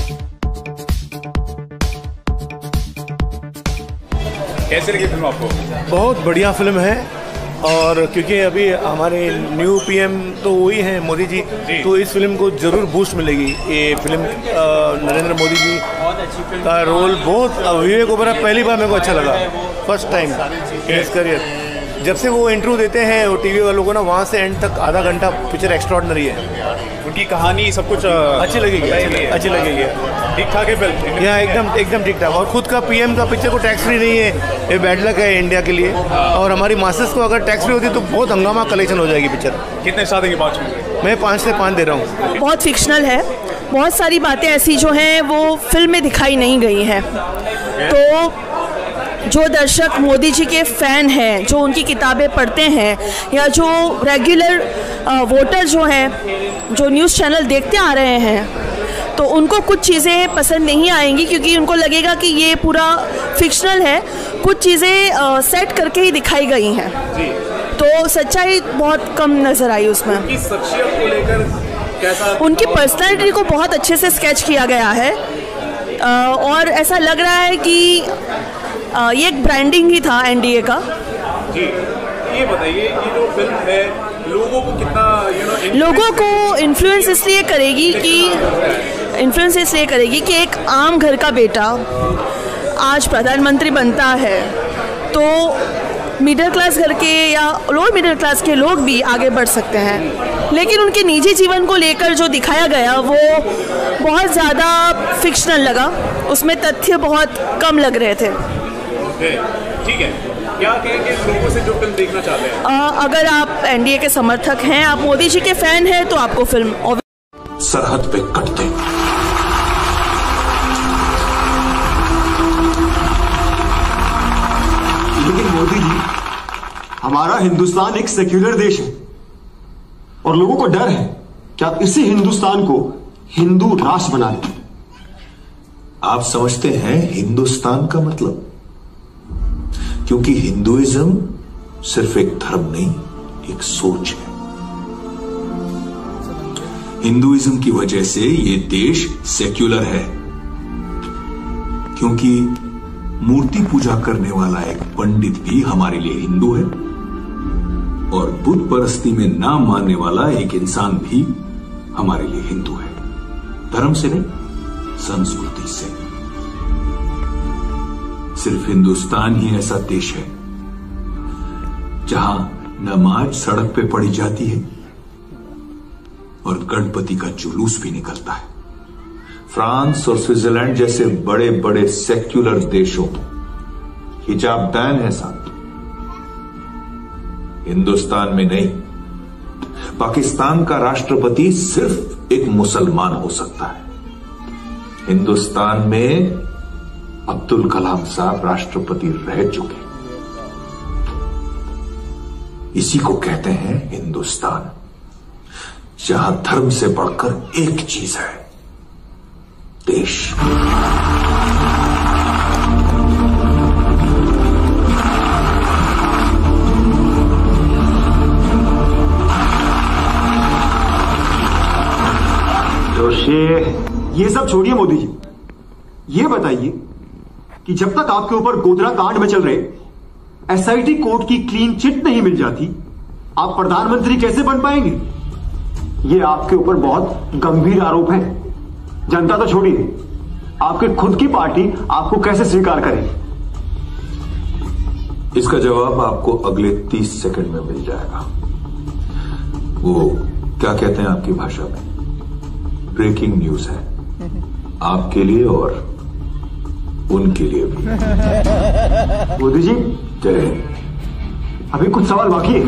कैसे लगी फिल्म आपको? बहुत बढ़िया फिल्म है, और क्योंकि अभी हमारे न्यू पीएम तो वही हैं मोदी जी, तो इस फिल्म को जरूर बूस्ट मिलेगी। ये फिल्म नरेंद्र मोदी जी का रोल बहुत, विवेक ओबेरॉय पहली बार मेरे को अच्छा लगा, first time in his career. जब से वो इंटरव्यू देते हैं वो टीवी वालों को ना, वहाँ से एंड तक आधा घंटा पिक्चर एक्स्ट्रॉर्डिनरी है। उनकी कहानी सब कुछ अच्छी लगेगी, अच्छी लगेगी। ठीक ठाक है फिल्म? यहाँ एकदम ठीक ठाक। और खुद का पीएम का पिक्चर को टैक्स फ्री नहीं है, ये बैड लक है इंडिया के लिए। और हमारी मासेस को अगर टैक्स फ्री होती तो बहुत हंगामा कलेक्शन हो जाएगी पिक्चर। कितने स्टार देंगे 5 में? मैं 5 से 5 दे रहा हूँ। बहुत फिक्शनल है, बहुत सारी बातें ऐसी जो हैं वो फिल्म में दिखाई नहीं गई हैं। तो जो दर्शक मोदी जी के फ़ैन हैं, जो उनकी किताबें पढ़ते हैं, या जो रेगुलर वोटर जो हैं, जो न्यूज़ चैनल देखते आ रहे हैं, तो उनको कुछ चीज़ें पसंद नहीं आएंगी, क्योंकि उनको लगेगा कि ये पूरा फिक्शनल है, कुछ चीज़ें सेट करके ही दिखाई गई हैं। तो सच्चाई बहुत कम नज़र आई उसमें। उनकी शख्सियत को लेकर कैसा? उनकी पर्सनैलिटी को बहुत अच्छे से स्केच किया गया है, और ऐसा लग रहा है कि ये एक ब्रांडिंग ही था एनडीए का। जी, ये बताइए, ये जो फिल्म है लोगों को कितना लोगों को इन्फ्लुएंस इसलिए करेगी कि एक आम घर का बेटा आज प्रधानमंत्री बनता है, तो मिडिल क्लास घर के या लोअर मिडिल क्लास के लोग भी आगे बढ़ सकते हैं। लेकिन उनके निजी जीवन को लेकर जो दिखाया गया वो बहुत ज़्यादा फिक्शनल लगा, उसमें तथ्य बहुत कम लग रहे थे। ठीक है, क्या कहेंगे लोगों से जो फिल्म देखना चाहते हैं? अगर आप एनडीए के समर्थक हैं, आप मोदी जी के फैन हैं, तो आपको फिल्म सरहद पे कटते हमारा हिंदुस्तान एक सेक्युलर देश है और लोगों को डर है कि आप इसी हिंदुस्तान को हिंदू राष्ट्र बना लें। आप समझते हैं हिंदुस्तान का मतलब? क्योंकि हिंदुइज्म सिर्फ एक धर्म नहीं, एक सोच है। हिंदुइज्म की वजह से ये देश सेक्युलर है, क्योंकि मूर्ति पूजा करने वाला एक पंडित भी हमारे लिए हिंदू है और बुत परस्ती में नाम मानने वाला एक इंसान भी हमारे लिए हिंदू है। धर्म से नहीं, संस्कृति से। सिर्फ हिंदुस्तान ही ऐसा देश है जहां नमाज सड़क पे पढ़ी जाती है और गणपति का जुलूस भी निकलता है। फ्रांस और स्विट्जरलैंड जैसे बड़े बड़े सेक्युलर देशों हिजाब बैन है साहब, हिंदुस्तान में नहीं। पाकिस्तान का राष्ट्रपति सिर्फ एक मुसलमान हो सकता है। हिंदुस्तान में अब्दुल कलाम साहब राष्ट्रपति रह चुके। इसी को कहते हैं हिंदुस्तान, जहां धर्म से बढ़कर एक चीज है, देश। जोशी, ये सब छोड़िए मोदी जी, ये बताइए कि जब तक आपके ऊपर गोधरा कांड में चल रहे एसआईटी कोर्ट की क्लीन चिट नहीं मिल जाती, आप प्रधानमंत्री कैसे बन पाएंगे? ये आपके ऊपर बहुत गंभीर आरोप है। जनता तो छोड़िए, आपकी खुद की पार्टी आपको कैसे स्वीकार करे? इसका जवाब आपको अगले 30 सेकंड में मिल जाएगा। वो क्या कहते हैं आपकी भाषा में, ब्रेकिंग न्यूज है, आपके लिए और उनके लिए भी। मोदी जी, जय हिंद। अभी कुछ सवाल बाकी है।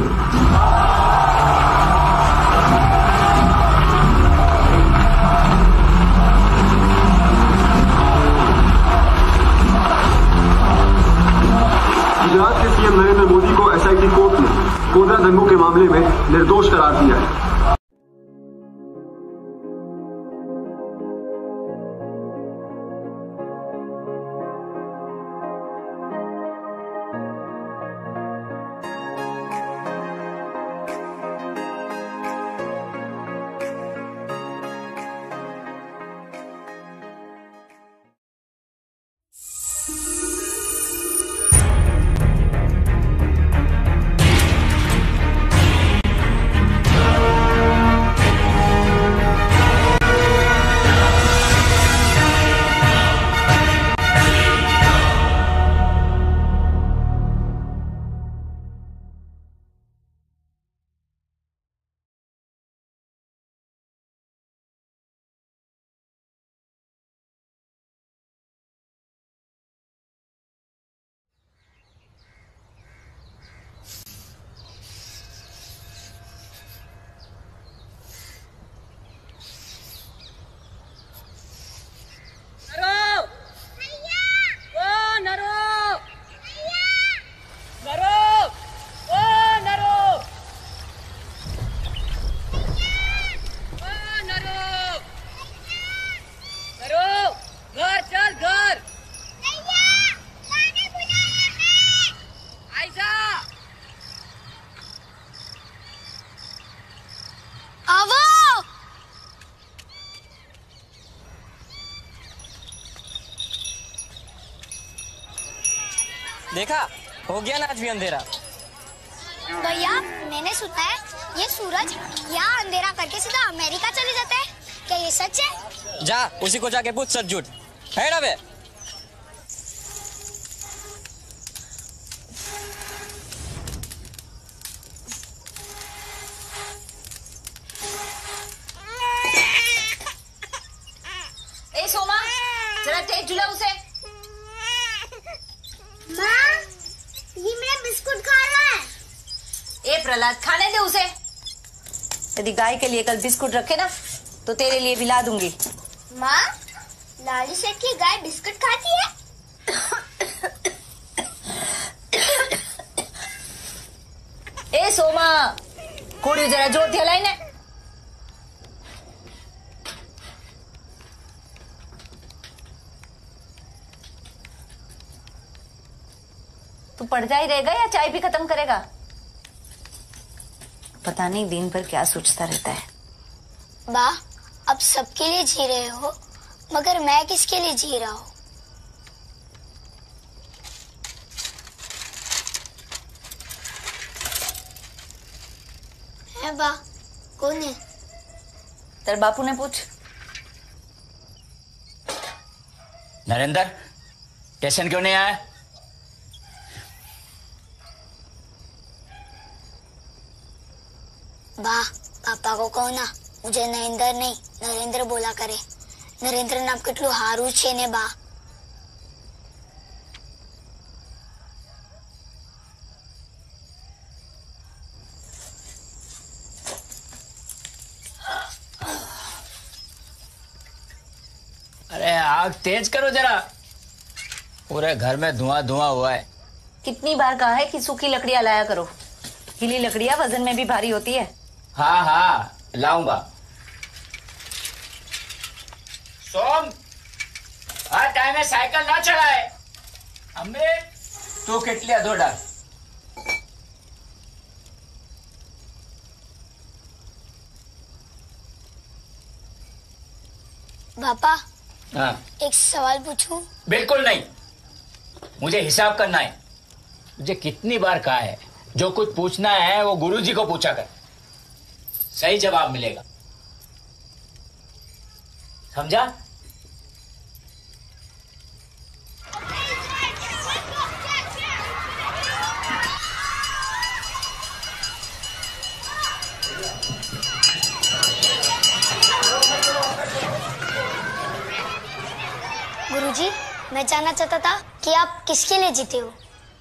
गुजरात के सीएम नरेंद्र मोदी को एसआईटी कोर्ट ने गोधरा दंगों के मामले में निर्दोष करार दिया है। देखा, हो गया ना आज भी अंधेरा। भैया, मैंने सुना है ये सूरज यहाँ अंधेरा करके सीधा अमेरिका चले जाता है, क्या ये सच है? जा उसी को जाके पूछ, सच झूठ है ना बे? ए सोमा, जरा तेज झुला उसे। माँ, ये मेरा बिस्कुट खा रहा है। ए प्रहलाद, खाने दे उसे। यदि गाय के लिए कल बिस्कुट रखे ना तो तेरे लिए भी ला दूंगी। माँ, लाली सेठ की गाय बिस्कुट खाती है? तू जरा जोर थी हलाई ने। तू पढ़ता ही रहेगा या चाय भी खत्म करेगा? पता नहीं दिन भर क्या सोचता रहता है। बा, अब सबके लिए जी रहे हो, मगर मैं किसके लिए जी रहा हूँ? है बा, कौन है? तेरे बापू ने पूछ। नरेंद्र, स्टेशन क्यों नहीं आया? बा, पापा को कहो ना, मुझे नरेंद्र नहीं नरेंद्र बोला करे। नरेंद्र नाम कितलू हारू छे ने बा। अरे आग तेज करो जरा, पूरे घर में धुआं धुआं हुआ है। कितनी बार कहा है कि सूखी लकड़ियां लाया करो, गीली लकड़ियां वजन में भी भारी होती है। हाँ हाँ लाऊंगा। सोम, हर टाइम में साइकिल ना चलाए। अमृत, तू किटलियां धो डाल। पापा, हाँ। एक सवाल पूछूं? बिल्कुल नहीं, मुझे हिसाब करना है। मुझे कितनी बार कहा है, जो कुछ पूछना है वो गुरुजी को पूछा कर, सही जवाब मिलेगा। समझा? गुरुजी, मैं जानना चाहता था कि आप किसके लिए जीते हो?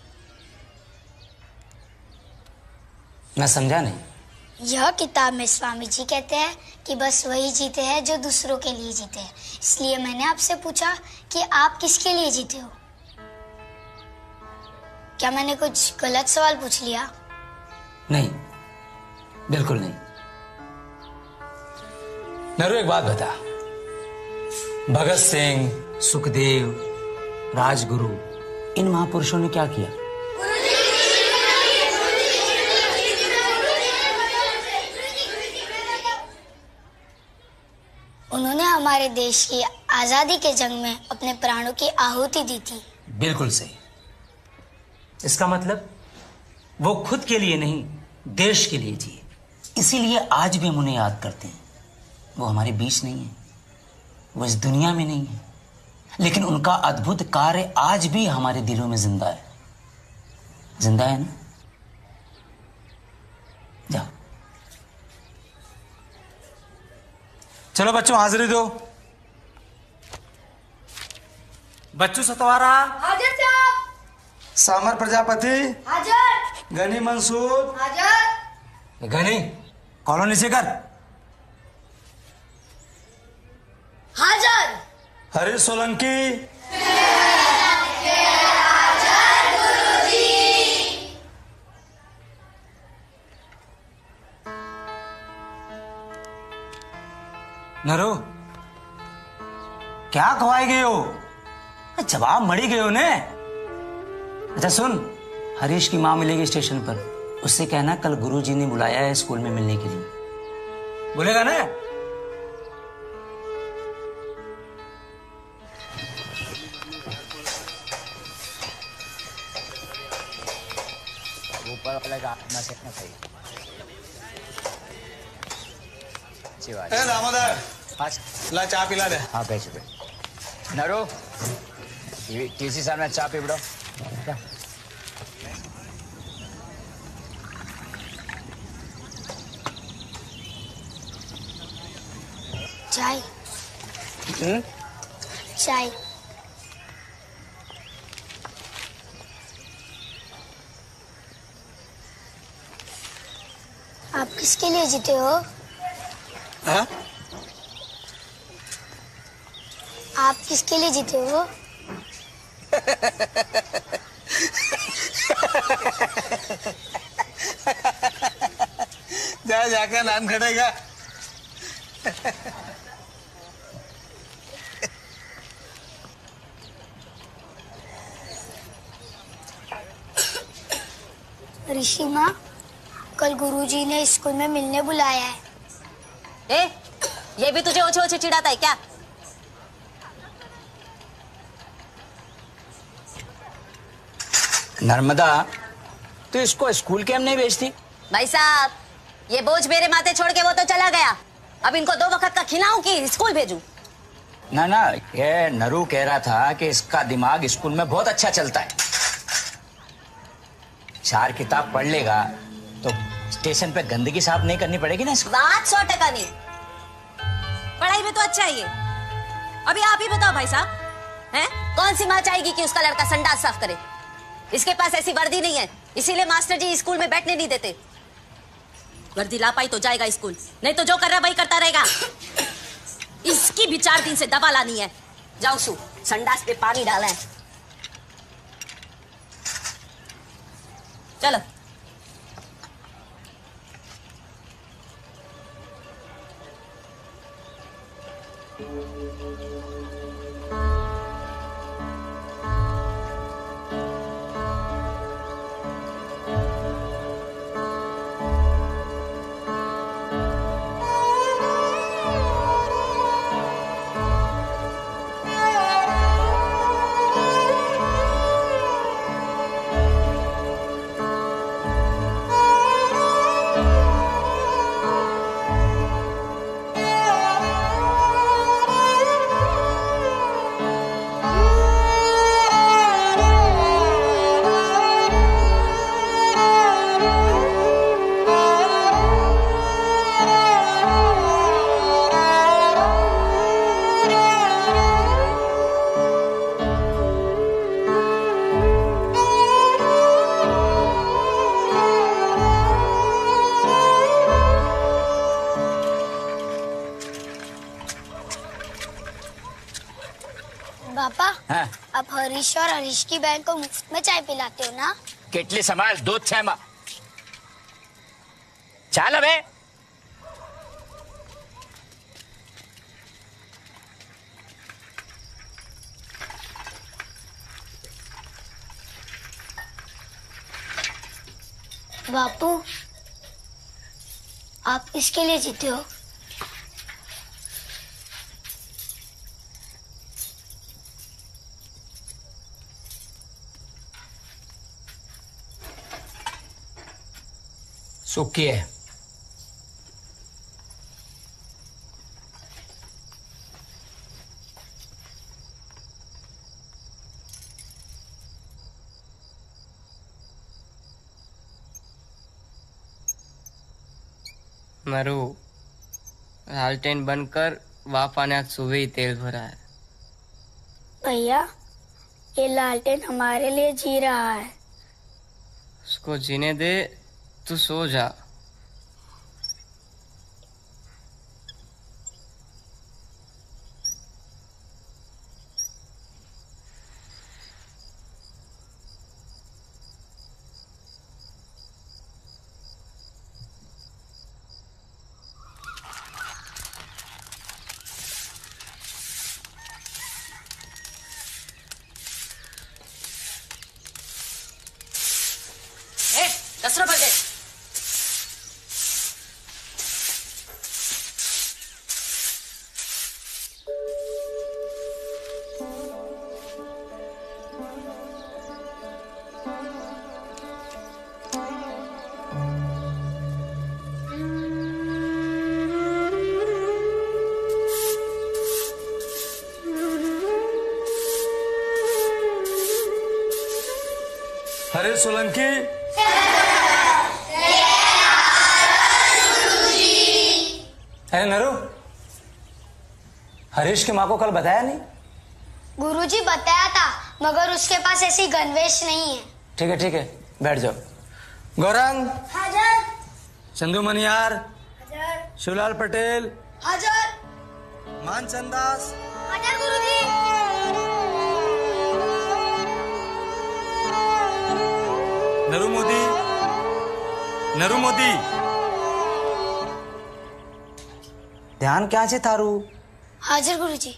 मैं समझा नहीं। यह किताब में स्वामी जी कहते हैं कि बस वही जीते हैं जो दूसरों के लिए जीते हैं। इसलिए मैंने आपसे पूछा कि आप किसके लिए जीते हो। क्या मैंने कुछ गलत सवाल पूछ लिया? नहीं, बिल्कुल नहीं। नरू, एक बात बता, भगत सिंह, सुखदेव, राजगुरु, इन महापुरुषों ने क्या किया? उन्होंने हमारे देश की आजादी के जंग में अपने प्राणों की आहुति दी थी। बिल्कुल सही। इसका मतलब वो खुद के लिए नहीं, देश के लिए जिए। इसीलिए आज भी हम उन्हें याद करते हैं। वो हमारे बीच नहीं है, वो इस दुनिया में नहीं है, लेकिन उनका अद्भुत कार्य आज भी हमारे दिलों में जिंदा है। जिंदा है ना? जाओ। चलो बच्चों, हाजिरी दो। बच्चू सतवारा हाजिर साहब। सामर प्रजापति हाजिर। गनी मंसूर हाजिर। गनी, कॉलोनी से कर। हाजिर। हरीश सोलंकी नरो, क्या खवाए गए हो? जवाब मड़ी गए हो ने। अच्छा सुन, हरीश की माँ मिलेगी स्टेशन पर, उससे कहना कल गुरुजी ने बुलाया है स्कूल में मिलने के लिए। बोलेगा ना? ऊपर वाले का अपना सेकना सही। अच्छी बात है। दामोदर, ला चाय पिला दे। हाँ कैसे पे नरो, टीसी सामने चाय पी बड़ो। चाय। चाय। आप किसके लिए जीते हो? हाँ? आप किसके लिए जीते हो? जा जाकर नान खड़ेगा। ऋषि माँ, कल गुरुजी ने स्कूल में मिलने बुलाया है। ये भी तुझे ओछे ओछे चिढ़ाता है क्या? नर्मदा, तो इसको स्कूल कैम नहीं भेजती? भाई साहब, ये बोझ मेरे माथे छोड़ के वो तो चला गया। अब इनको 2 वक्त का खिलाऊं कि स्कूल भेजूं? ना ना, ये नरू कह रहा था कि इसका दिमाग स्कूल में बहुत अच्छा चलता है। 4 किताब पढ़ लेगा तो स्टेशन पे गंदगी साफ नहीं करनी पड़ेगी ना इसको। बात 100% नहीं। पढ़ाई में तो अच्छा ही है। अभी आप ही बताओ भाई साहब, हैं? कौन सी माँ चाहेगी कि उसका लड़का संडास साफ करे? इसके पास ऐसी वर्दी नहीं है, इसीलिए मास्टर जी स्कूल में बैठने नहीं देते। वर्दी ला पाई तो जाएगा स्कूल, नहीं तो जो कर रहा वही करता रहेगा। इसकी भी 4 दिन से दवा लानी है। जाओ सु, संडास पे पानी डाला है। चलो। पापा, हाँ? आप हरीश और हरीश की बहन को मुफ्त में चाय पिलाते हो ना? केटली संभाल, दूध छेमा। चल अबे। बापू, आप इसके लिए जीते हो। सुखी है। मरु, लालटेन बनकर वापा ने आज सुबह ही तेल भरा है। भैया, ये लालटेन हमारे लिए जी रहा है। उसको जीने दे, तू सो जा। कसरो भर दे। हरे सोलंकी, अरे नरू, हरीश की माँ को कल बताया नहीं? गुरुजी बताया था, मगर उसके पास ऐसी गणवेश नहीं है। ठीक है, बैठ जाओ। गौरंग, हाजिर। चंदू मनियार, हाजिर। शिवलाल पटेल, हाजिर। मानचंद दास, हाजिर गुरुजी। नरू मोदी, ध्यान क्या से थारू? हाजिर गुरुजी।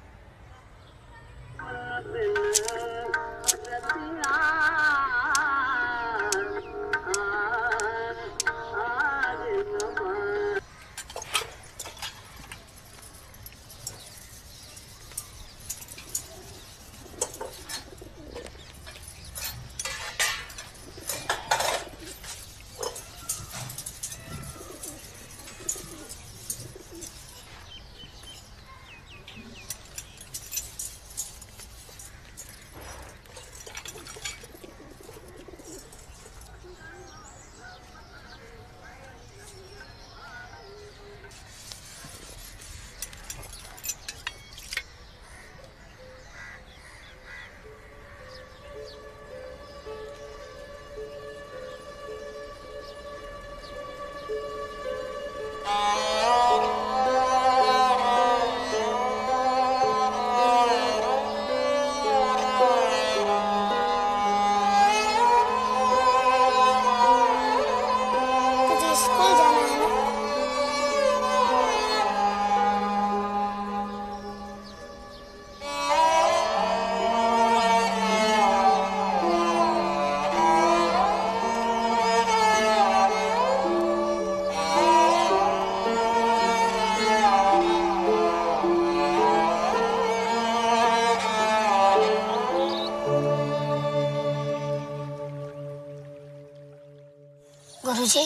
गुरुजी,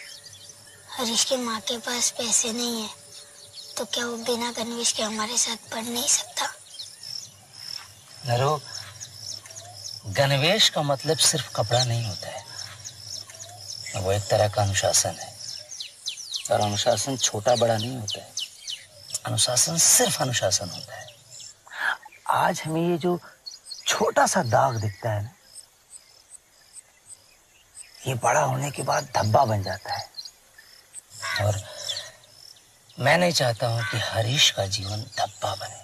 हरीश की माँ के पास पैसे नहीं है, तो क्या वो बिना गणवेश के हमारे साथ पढ़ नहीं सकता? नरो, गणवेश का मतलब सिर्फ कपड़ा नहीं होता है, वो एक तरह का अनुशासन है। और अनुशासन छोटा बड़ा नहीं होता है, अनुशासन सिर्फ अनुशासन होता है। आज हमें ये जो छोटा सा दाग दिखता है ना, ये बड़ा होने के बाद धब्बा बन जाता है। और मैं नहीं चाहता हूं कि हरीश का जीवन धब्बा बने।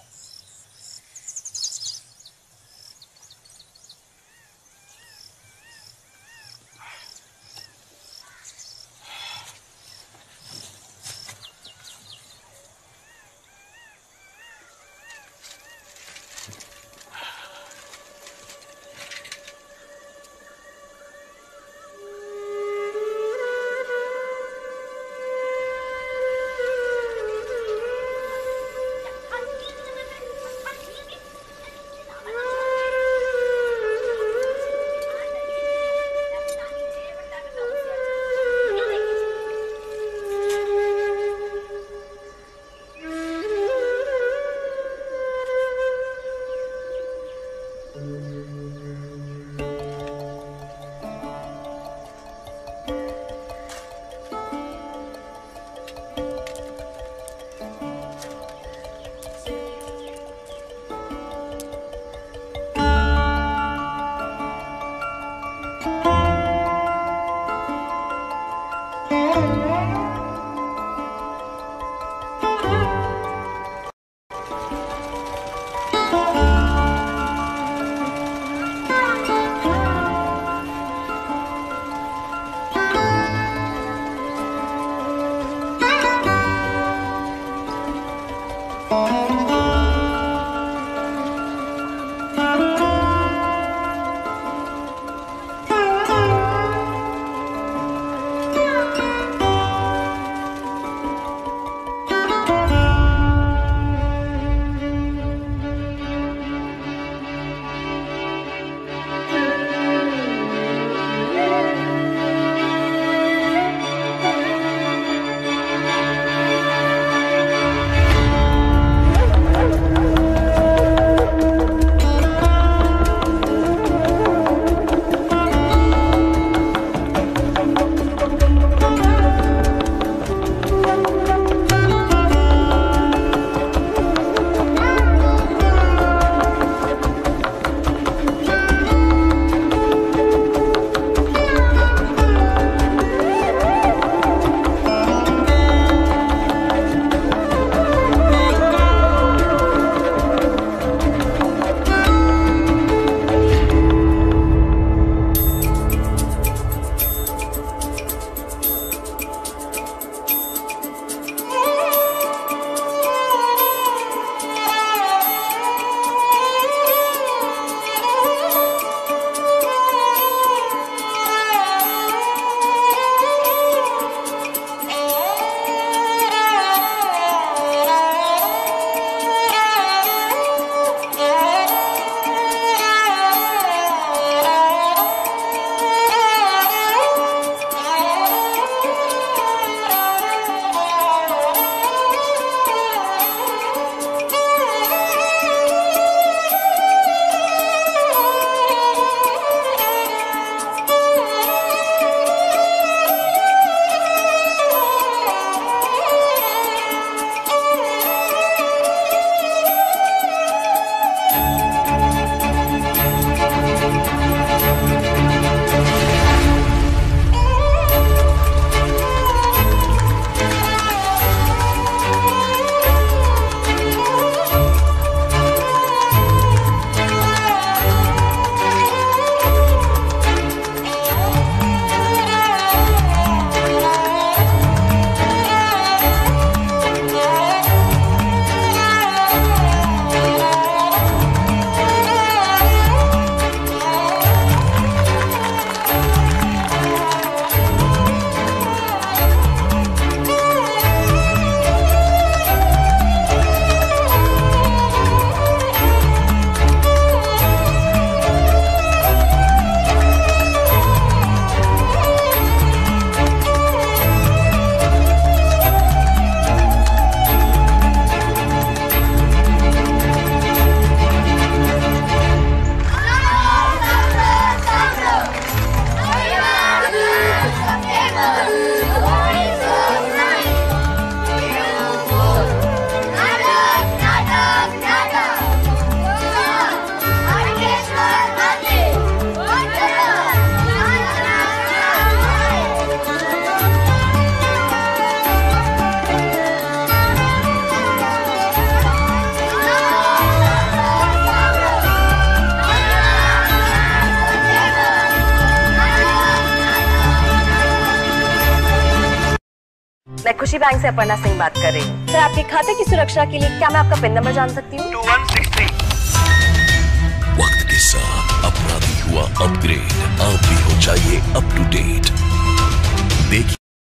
खुशी बैंक से अपर्णा सिंह बात कर रही हूँ। सर, आपके खाते की सुरक्षा के लिए क्या मैं आपका पिन नंबर जान सकती हूँ? 2163। वक्त के साथ अपराधी हुआ अपग्रेड, आप भी हो जाइए अप टू डेट। देखिए,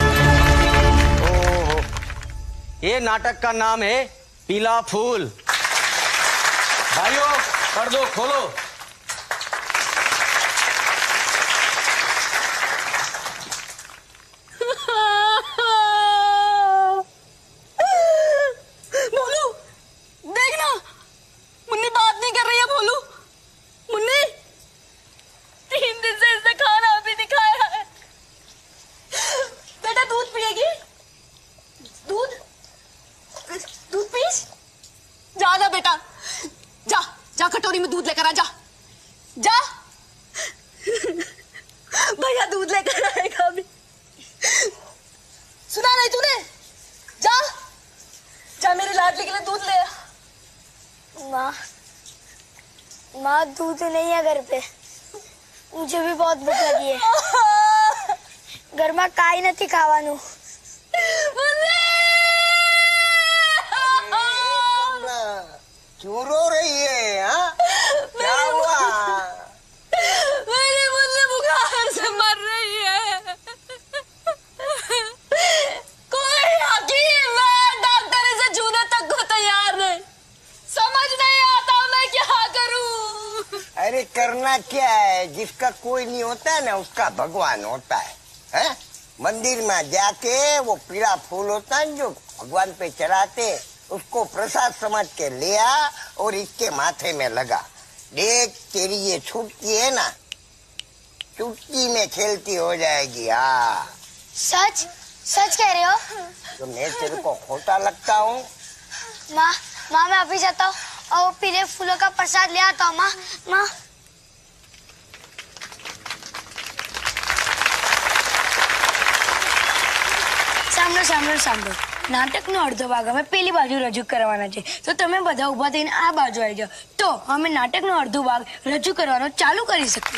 ये नाटक का नाम है पीला फूल। भाइयों, कर दो, खोलो। भोलू, देखना, मुन्नी बात नहीं कर रही है। भोलू, मुन्नी 3 दिन से इसने खाना भी नहीं खाया है। बेटा दूध पिएगी? दूध पीस? जा ना बेटा, जा जा, कटोरी में दूध लेकर आ, जा जा। भैया दूध लेकर आएगा अभी। सुना नहीं तूने? जा जा, मेरे लाडली के लिए दूध ले। माँ दूध नहीं है घर पे, मुझे भी बहुत भूख लगी है। घर में काई नहीं खावानू। क्यों रो रही है? हाँ, क्या हुआ? मेरी मुन्नी बुखार से मर रही है। कोई हकीम है डॉक्टर इसे छूने तक को तैयार नहीं। समझ नहीं आता मैं क्या करूं। अरे करना क्या है, जिसका कोई नहीं होता है ना उसका भगवान होता है। मंदिर में जाके वो पीला फूल होता है जो भगवान पे चढ़ाते, उसको प्रसाद समझ के ले आ और इसके माथे में लगा। देख, तेरी ये छुटकी है ना, चुटकी में खेलती हो जाएगी। हाँ, सच सच कह रहे हो? तो मैं तेरे को खोटा लगता हूँ? माँ मैं अभी जाता हूँ और वो पीले फूलों का प्रसाद ले आता हूँ। माँ સાંભળો નાટકનો અડધો ભાગ અમે પેલી બાજુ રજૂ કરવાના છે, તો તમે બધા ઊભા થઈને આ બાજુ આવી જાઓ, તો અમે નાટકનો અડધો ભાગ રજૂ કરવાનો ચાલુ કરી શકીએ।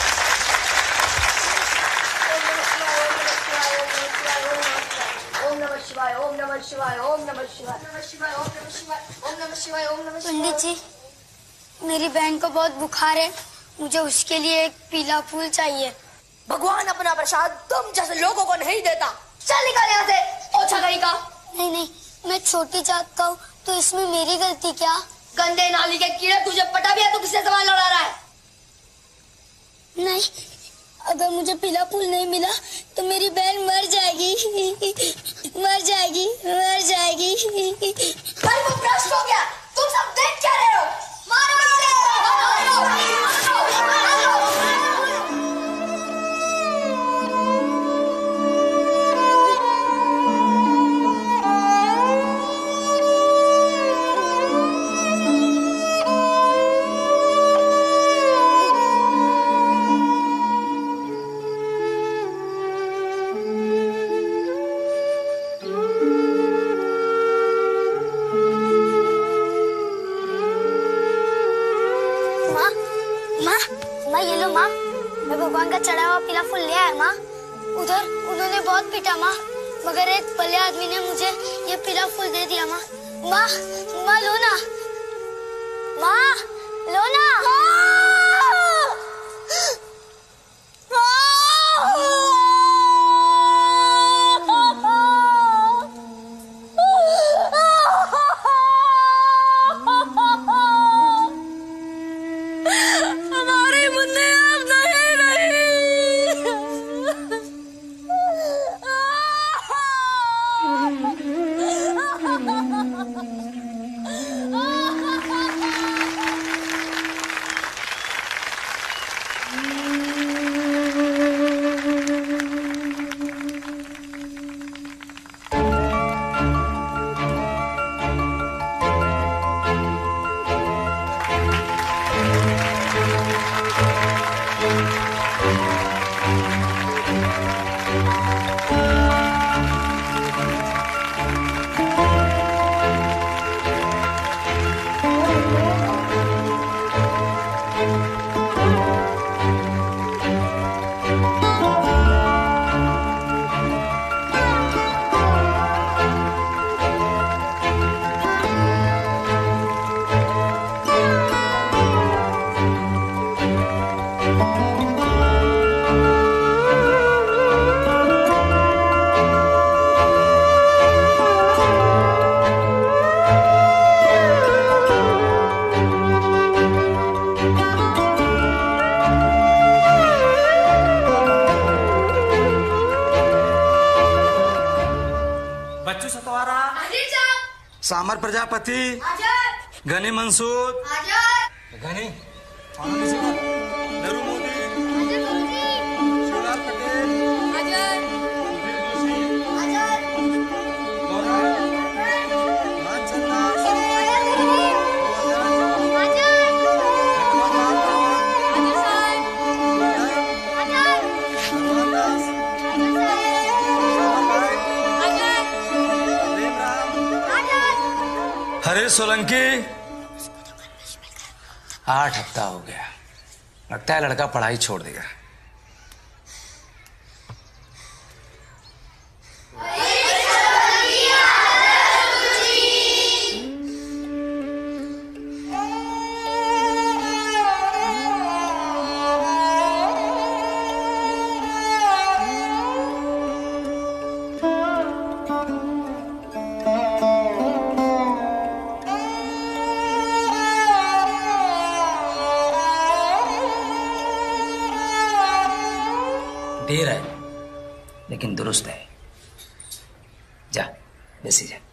पंडित जी, मेरी बहन को बहुत बुखार है, मुझे उसके लिए एक पीला फूल चाहिए। भगवान अपना प्रसाद तुम जैसे लोगों को नहीं देता। चल निकल यहाँ से, ओछा कहीं का। नहीं, मैं छोटी जात का हूँ, तो इसमें मेरी गलती क्या? गंदे नाली के कीड़े, तुझे पता भी है तू किससे सवाल लड़ा रहा है? नहीं, अगर मुझे पीला फूल नहीं मिला तो मेरी बहन मर जाएगी। भाई वो भ्रष्ट हो गया, तुम सब देख क्या रहे हो? मारो माँ ये लो माँ, मैं भगवान का चढ़ा हुआ पीला फूल ले आया माँ। उधर उन्होंने बहुत पीटा माँ, मगर एक भले आदमी ने मुझे ये पीला फूल दे दिया माँ। माँ लो ना, माँ लो ना। हमारी मुन्नी अब नहीं रही। बच्चू सतवारा, सामर प्रजापति, घनी मंसूर, घनी नरू मोदी, शिवलाल पटेल, हरीश सोलंकी। 8 हफ्ता हो गया, लगता है लड़का पढ़ाई छोड़ देगा। देर है लेकिन दुरुस्त है। जा बेसी जा।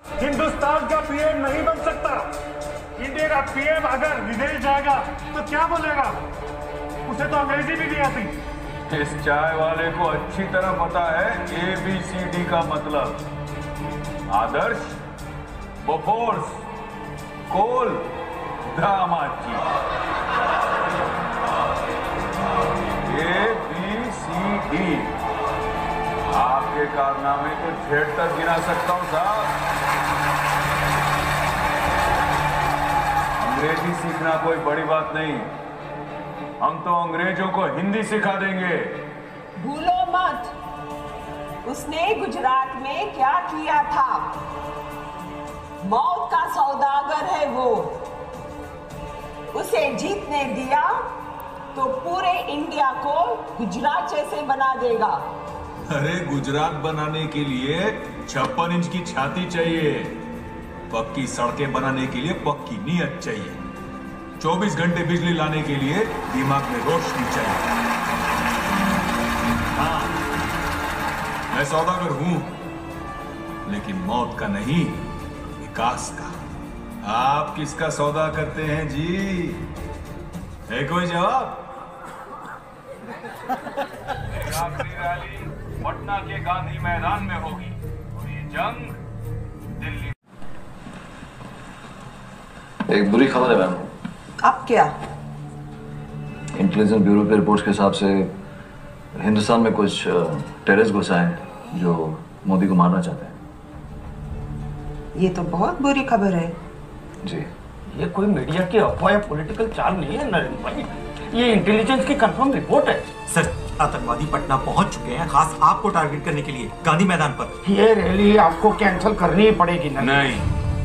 हिंदुस्तान का पीएम नहीं बन सकता। इंडिया का पीएम अगर विदेश जाएगा तो क्या बोलेगा? उसे तो अंग्रेजी भी नहीं आती। इस चाय वाले को अच्छी तरह पता है ABCD का मतलब। आदर्श, बोफोर्स, कोल, दामाद जी। ABCD। आपके कारनामे तो झेड़ तक गिना सकता हूं साहब। अंग्रेजी सीखना कोई बड़ी बात नहीं। हम तो अंग्रेजों को हिंदी सिखा देंगे। भूलो मत, उसने गुजरात में क्या किया था। मौत का सौदागर है वो। उसे जीतने दिया तो पूरे इंडिया को गुजरात जैसे बना देगा। अरे गुजरात बनाने के लिए 56 इंच की छाती चाहिए। पक्की सड़कें बनाने के लिए पक्की नीयत चाहिए। 24 घंटे बिजली लाने के लिए दिमाग में रोशनी चाहिए। हाँ, मैं सौदागर हूं, लेकिन मौत का नहीं, विकास का। आप किसका सौदा करते हैं जी? है कोई जवाब? आखिरी रैली पटना के गांधी मैदान में होगी और ये जंग दिल्ली। एक बुरी खबर है मैम। अब क्या? इंटेलिजेंस ब्यूरो के रिपोर्ट्स के हिसाब से हिंदुस्तान में कुछ टेररिस्ट घुस आए हैं जो मोदी को मारना चाहते हैं। ये तो बहुत बुरी खबर है। जी, ये कोई मीडिया की अफवाह या पॉलिटिकल चाल नहीं है नरेंद्र भाई, ये इंटेलिजेंस की कंफर्म रिपोर्ट है। सर, आतंकवादी पटना पहुंच चुके हैं, खास आपको टारगेट करने के लिए गांधी मैदान पर। ये रैली आपको कैंसिल करनी ही पड़ेगी ना? नहीं,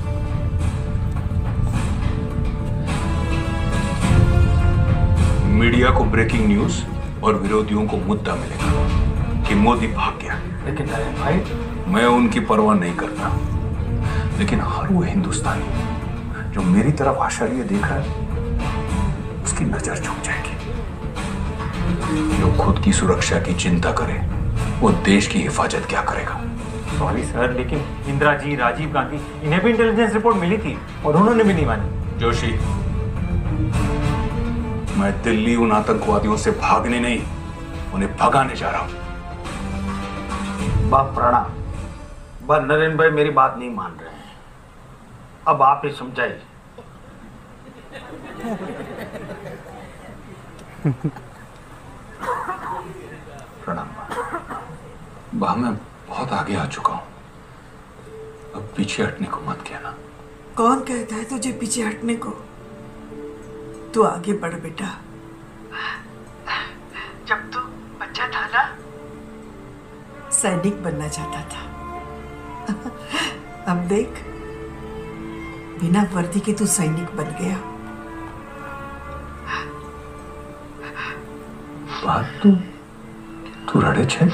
मीडिया को ब्रेकिंग न्यूज और विरोधियों को मुद्दा मिलेगा कि मोदी भाग गया। लेकिन भाई, मैं उनकी परवाह नहीं करता, लेकिन हर वो हिंदुस्तानी जो मेरी तरफ आश्चर्य देख रहा है, उसकी नजर झुक जाएगी। जो खुद की सुरक्षा की चिंता करे, वो देश की हिफाजत क्या करेगा? सॉरी सर, लेकिन इंदिरा जी, राजीव गांधी, इन्हें भी इंटेलिजेंस रिपोर्ट मिली थी और उन्होंने भी नहीं मानी। जोशी, मैं दिल्ली उन आतंकवादियों से भागने नहीं, उन्हें भगाने जा रहा हूं। बाप प्रणाम। बस नरेंद्र भाई मेरी बात नहीं मान रहे हैं, अब आप ही समझाइए। प्रणाम बा, मैं बहुत आगे आ चुका हूं, अब पीछे हटने को मत कहना। कौन कहता है तुझे पीछे हटने को? तू आगे बढ़ बेटा। जब तू बच्चा था ना, सैनिक बनना चाहता था। अब देख, बिना वर्दी के तू सैनिक बन गया। बात तू रड़े छे?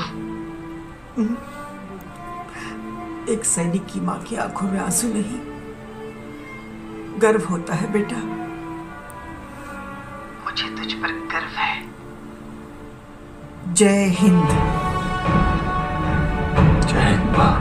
एक सैनिक की मां की आंखों में आंसू नहीं, गर्व होता है बेटा। मुझे तुझ पर गर्व है। जय हिंद। जय हिंद मां।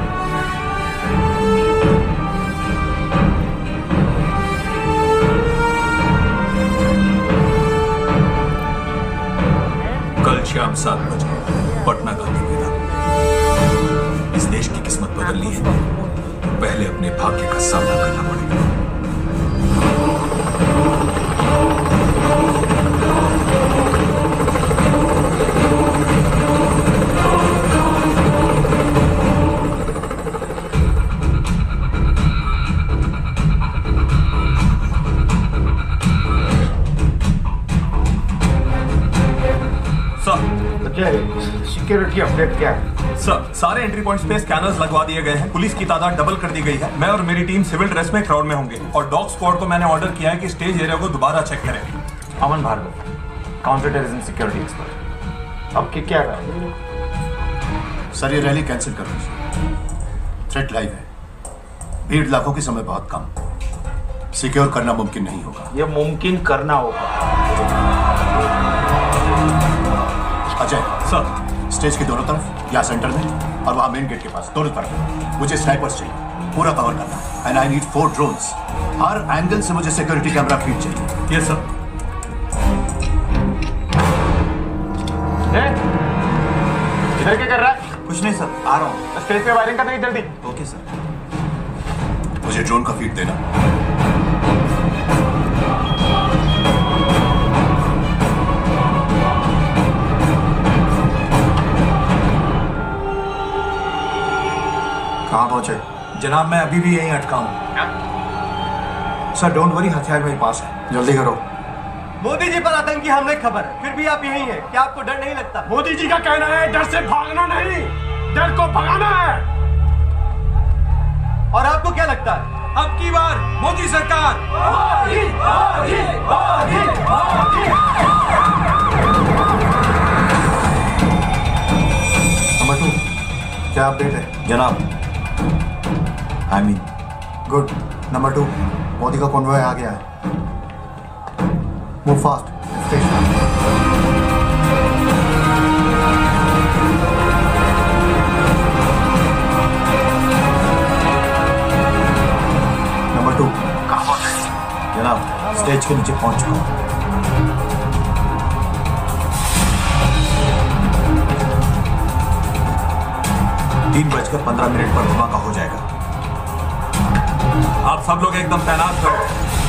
कल शाम 7 बजे पटना गांधी मैदान। इस देश की किस्मत बदलनी है तो पहले अपने भाग्य का सामना करना पड़ेगा। सिक्योरिटी अपडेट क्या है? सर, सारे एंट्री पॉइंट्स पे स्कैनर्स लगवा दिए गए हैं। पुलिस की तादाद डबल कर दी गई है। मैं और मेरी टीम सिविल ड्रेस में क्राउड में होंगे और डॉग स्क्वाड को मैंने ऑर्डर किया है कि स्टेज एरिया को दोबारा चेक करें। Aman Bhargava, counter terrorism security expert. अब की क्या राय है? सर, ये रैली कैंसिल कर दीजिए। थ्रेट लाइव है, भीड़ लाखों की, समय बहुत कम, सिक्योर करना मुमकिन नहीं होगा। ये मुमकिन करना होगा। अजय सर, स्टेज के दोनों तरफ या सेंटर में और वहां मेन गेट के पास, दोनों तरफ मुझे स्नाइपर्स चाहिए। पूरा कवर करना एंड आई नीड 4 ड्रोन्स। हर एंगल से मुझे सिक्योरिटी कैमरा फीड चाहिए। Yes sir. इधर क्या कर रहा है? कुछ नहीं सर, आ रहा हूँ। स्टेज पे वायरिंग कर देंगे जल्दी। Okay sir. मुझे ड्रोन का फीड देना। कहाँ पहुंचे? जनाब मैं अभी भी यहीं अटका हूँ। सर डोंट वरी, हथियार मेरे पास है, जल्दी करो। मोदी जी पर आतंकी हमले की खबर है, फिर भी आप यहीं हैं। क्या आपको डर नहीं लगता? मोदी जी का कहना है डर से भागना नहीं, डर को भगाना है। और आपको क्या लगता है अब की बार मोदी सरकार? नंबर 2 क्या अपडेट है? जनाब I mean good. Number 2 Modi का कॉन्वॉय आ गया है। Move fast station. नंबर 2 कहाँ पहुंचे? जनाब स्टेज के नीचे पहुंच चुका हूँ। 3:15 पर धमाका हो जाएगा। आप सब लोग एकदम तैनात करो।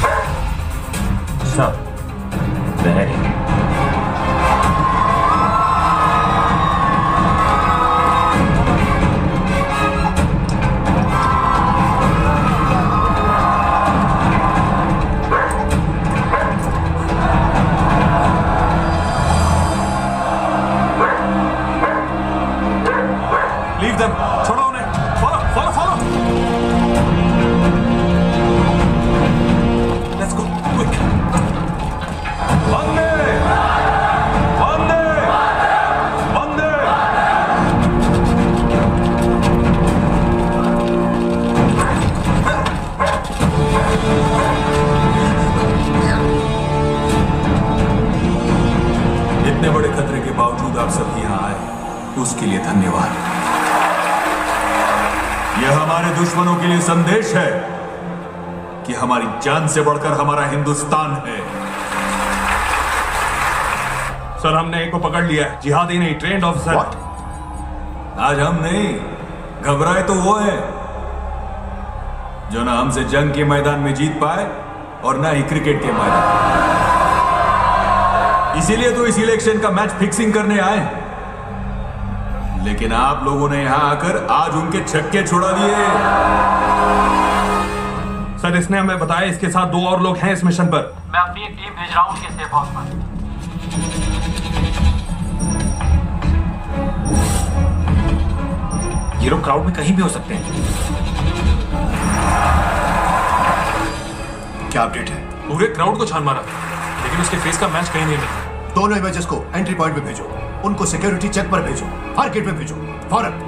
सर वेरी लीव देम, छोड़ो उन्हें। Follow follow follow. Let's go quick. वंदे वंदे वंदे। इतने बड़े खतरे के बावजूद आप सब यहाँ आए, उसके लिए धन्यवाद। यह हमारे दुश्मनों के लिए संदेश है कि हमारी जान से बढ़कर हमारा हिंदुस्तान है। सर हमने एक को पकड़ लिया है, जिहादी नहीं, ट्रेंड ऑफिसर। आज हम नहीं, घबराए तो वो है जो ना हमसे जंग के मैदान में जीत पाए और ना ही क्रिकेट के मैदान। इसीलिए तो इस इलेक्शन का मैच फिक्सिंग करने आए। लेकिन आप लोगों ने यहां आकर आज उनके छक्के छुड़ा दिए। सर इसने हमें बताया इसके साथ 2 और लोग हैं इस मिशन पर। मैं अपनी एक टीम भेज रहा हूँ उनके सेफ हाउस पर। ये लोग क्राउड में कहीं भी हो सकते हैं। क्या अपडेट है? पूरे क्राउड को छान मारा, लेकिन उसके फेस का मैच कहीं नहीं मिला। दोनों इमेजेस को एंट्री पॉइंट पे भेजो, उनको सिक्योरिटी चेक पर भेजो, हर गेट पे भेजो फौरन।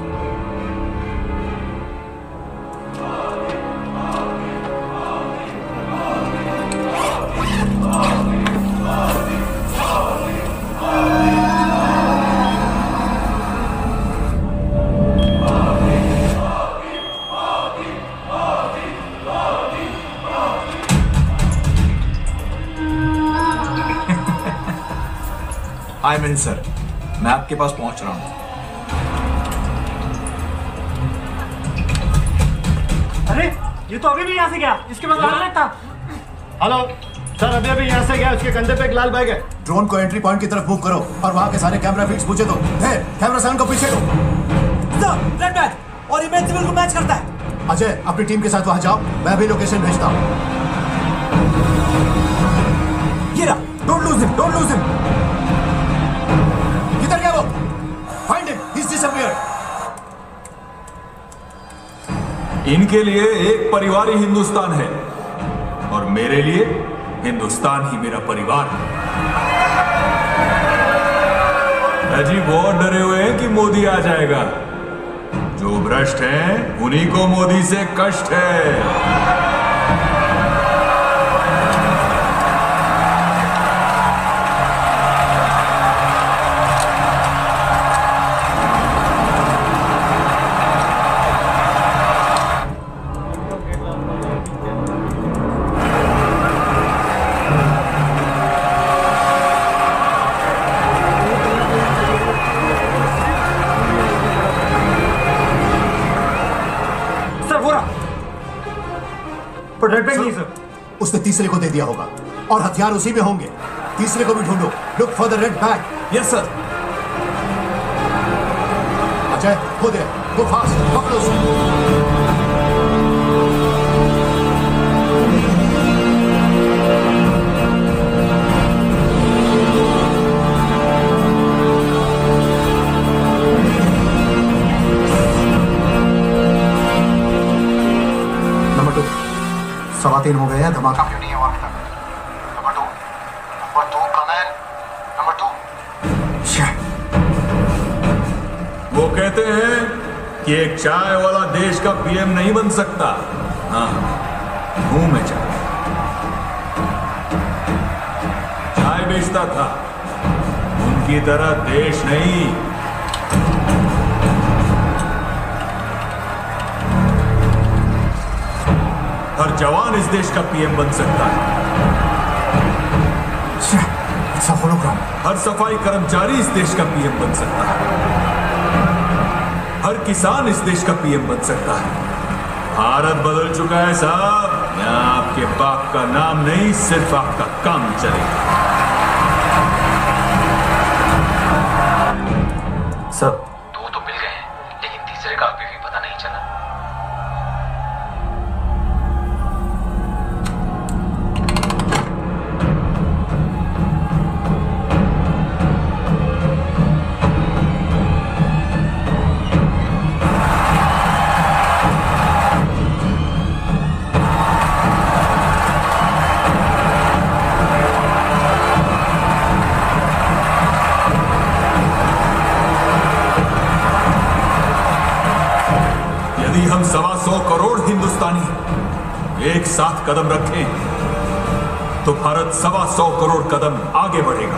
आई मीन सर, मैं आपके पास पहुंच रहा हूं। अरे ये तो अभी भी यहाँ से गया, इसके बाद लाल बैग था। हेलो सर, अभी अभी यहाँ से गया, उसके कंधे पे एक लाल बैग है। ड्रोन को एंट्री पॉइंट की तरफ मूव करो और वहां के सारे कैमरा फीड्स पूछे दो। कैमरा सन को पीछे दो। सर रेड बैग और इमेजिबल को मैच करता है। अजय अपनी टीम के साथ वहां जाओ, मैं भी लोकेशन भेजता हूँ। ये रहा, don't lose him, don't lose him. किधर गया वो? Find him, he is disappeared. इनके लिए एक परिवार ही हिंदुस्तान है और मेरे लिए हिंदुस्तान ही मेरा परिवार है। अजी बहुत डरे हुए हैं कि मोदी आ जाएगा। जो भ्रष्ट हैं उन्हीं को मोदी से कष्ट है। पर रेड बैग नहीं सर। उसने तीसरे को दे दिया होगा और हथियार उसी में होंगे। तीसरे को भी ढूंढो। Look for the red bag. Yes sir. Ajay go there, go fast, पकड़ो उसे। नंबर 2 3:15 हो गए हैं, धमाका क्यों नहीं हुआ अभी तक? नंबर 2 कौन है? नंबर 2। वो कहते हैं कि एक चाय वाला देश का पीएम नहीं बन सकता। हाँ, हूं मैं चाय बेचता था, उनकी तरह देश नहीं। हर जवान इस देश का पीएम बन सकता है। हर सफाई कर्मचारी इस देश का पीएम बन सकता है। हर किसान इस देश का पीएम बन सकता है। भारत बदल चुका है साहब। यहाँ आपके बाप का नाम नहीं, सिर्फ आपका काम चलेगा। सर 2 तो मिल गए हैं, लेकिन तीसरे का अभी भी पता नहीं चला। यदि हम 125 करोड़ हिंदुस्तानी एक साथ कदम रखें तो भारत 125 करोड़ कदम आगे बढ़ेगा।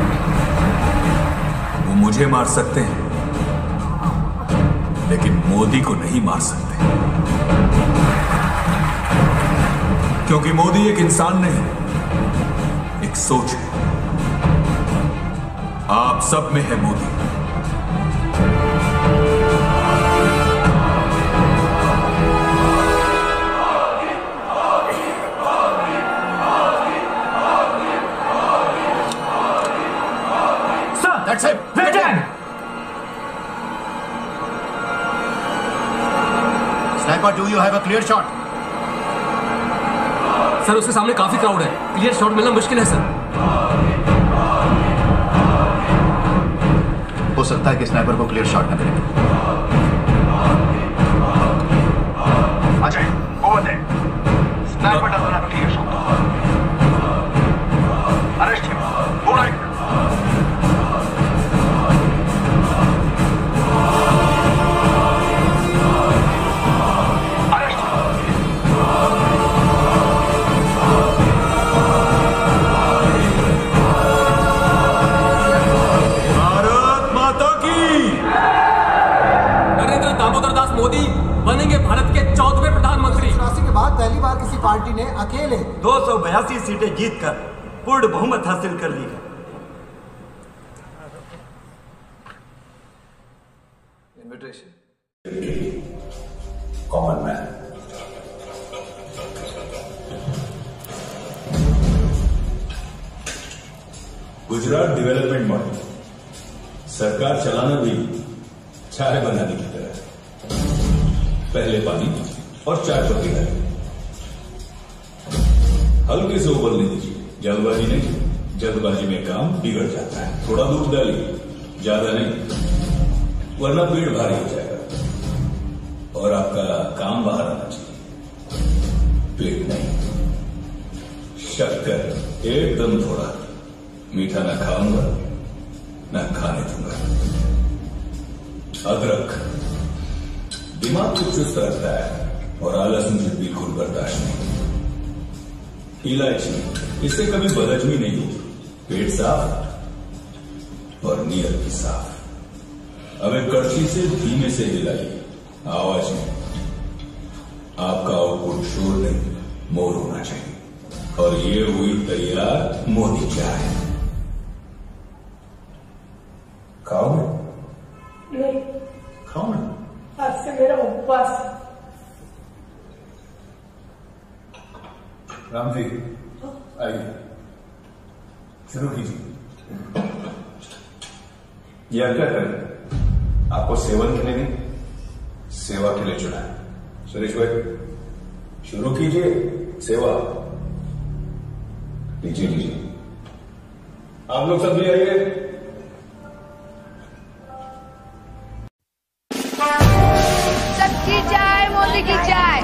वो मुझे मार सकते हैं, लेकिन मोदी को नहीं मार सकते, क्योंकि मोदी एक इंसान नहीं, एक सोच है। आप सब में है Modi. That's it. Sniper, do you have a clear shot? Sir उसके सामने काफी क्राउड है, क्लियर शॉट मिलना मुश्किल है सर। हो सकता है कि स्नाइपर को क्लियर शॉट न मिले। Ajay, over there. Sniper doesn't have a clear shot. Arrest him. Go right. Modi बनेंगे भारत के 14वें प्रधानमंत्री। 1984 के बाद पहली बार किसी पार्टी ने अकेले 282 सीटें जीतकर पूर्ण बहुमत हासिल कर ली है। Common man. Gujarat development model सरकार चलाना भी चाय बनाने की तरह। पहले पानी और चाय पत्ती डालें, हल्के से उबलने दीजिए, जल्दबाजी नहीं। जल्दबाजी में काम बिगड़ जाता है। थोड़ा दूध डालिए, ज्यादा नहीं, वरना पेट भारी हो जाएगा और आपका काम बाहर आना चाहिए, पेट नहीं। शक्कर एकदम थोड़ा, मीठा ना खाऊंगा ना खाने दूंगा। अदरक दिमाग को चुस्त रखता है और आलस मुझे बिल्कुल बर्दाश्त नहीं। इलायची, इससे कभी बदहजमी नहीं होगी, पेट साफ और नीयत भी साफ। अब एक कड़छी से धीमे से हिलाइए, आवाज में। आपका आउटपुट शोर नहीं, मोर होना चाहिए। और ये हुई तैयार मोदी चाय। खाओगे? नहीं। खाओ ना। आज से मेरा उपवास। राम जी आइए, शुरू कीजिए। यह क्या करें? आपको सेवन के लिए नहीं, सेवा के लिए चुना है। सुरेश भाई शुरू कीजिए सेवा। लीजिए लीजिए, आप लोग सब भी आइए। सबकी चाय, मोदी की चाय।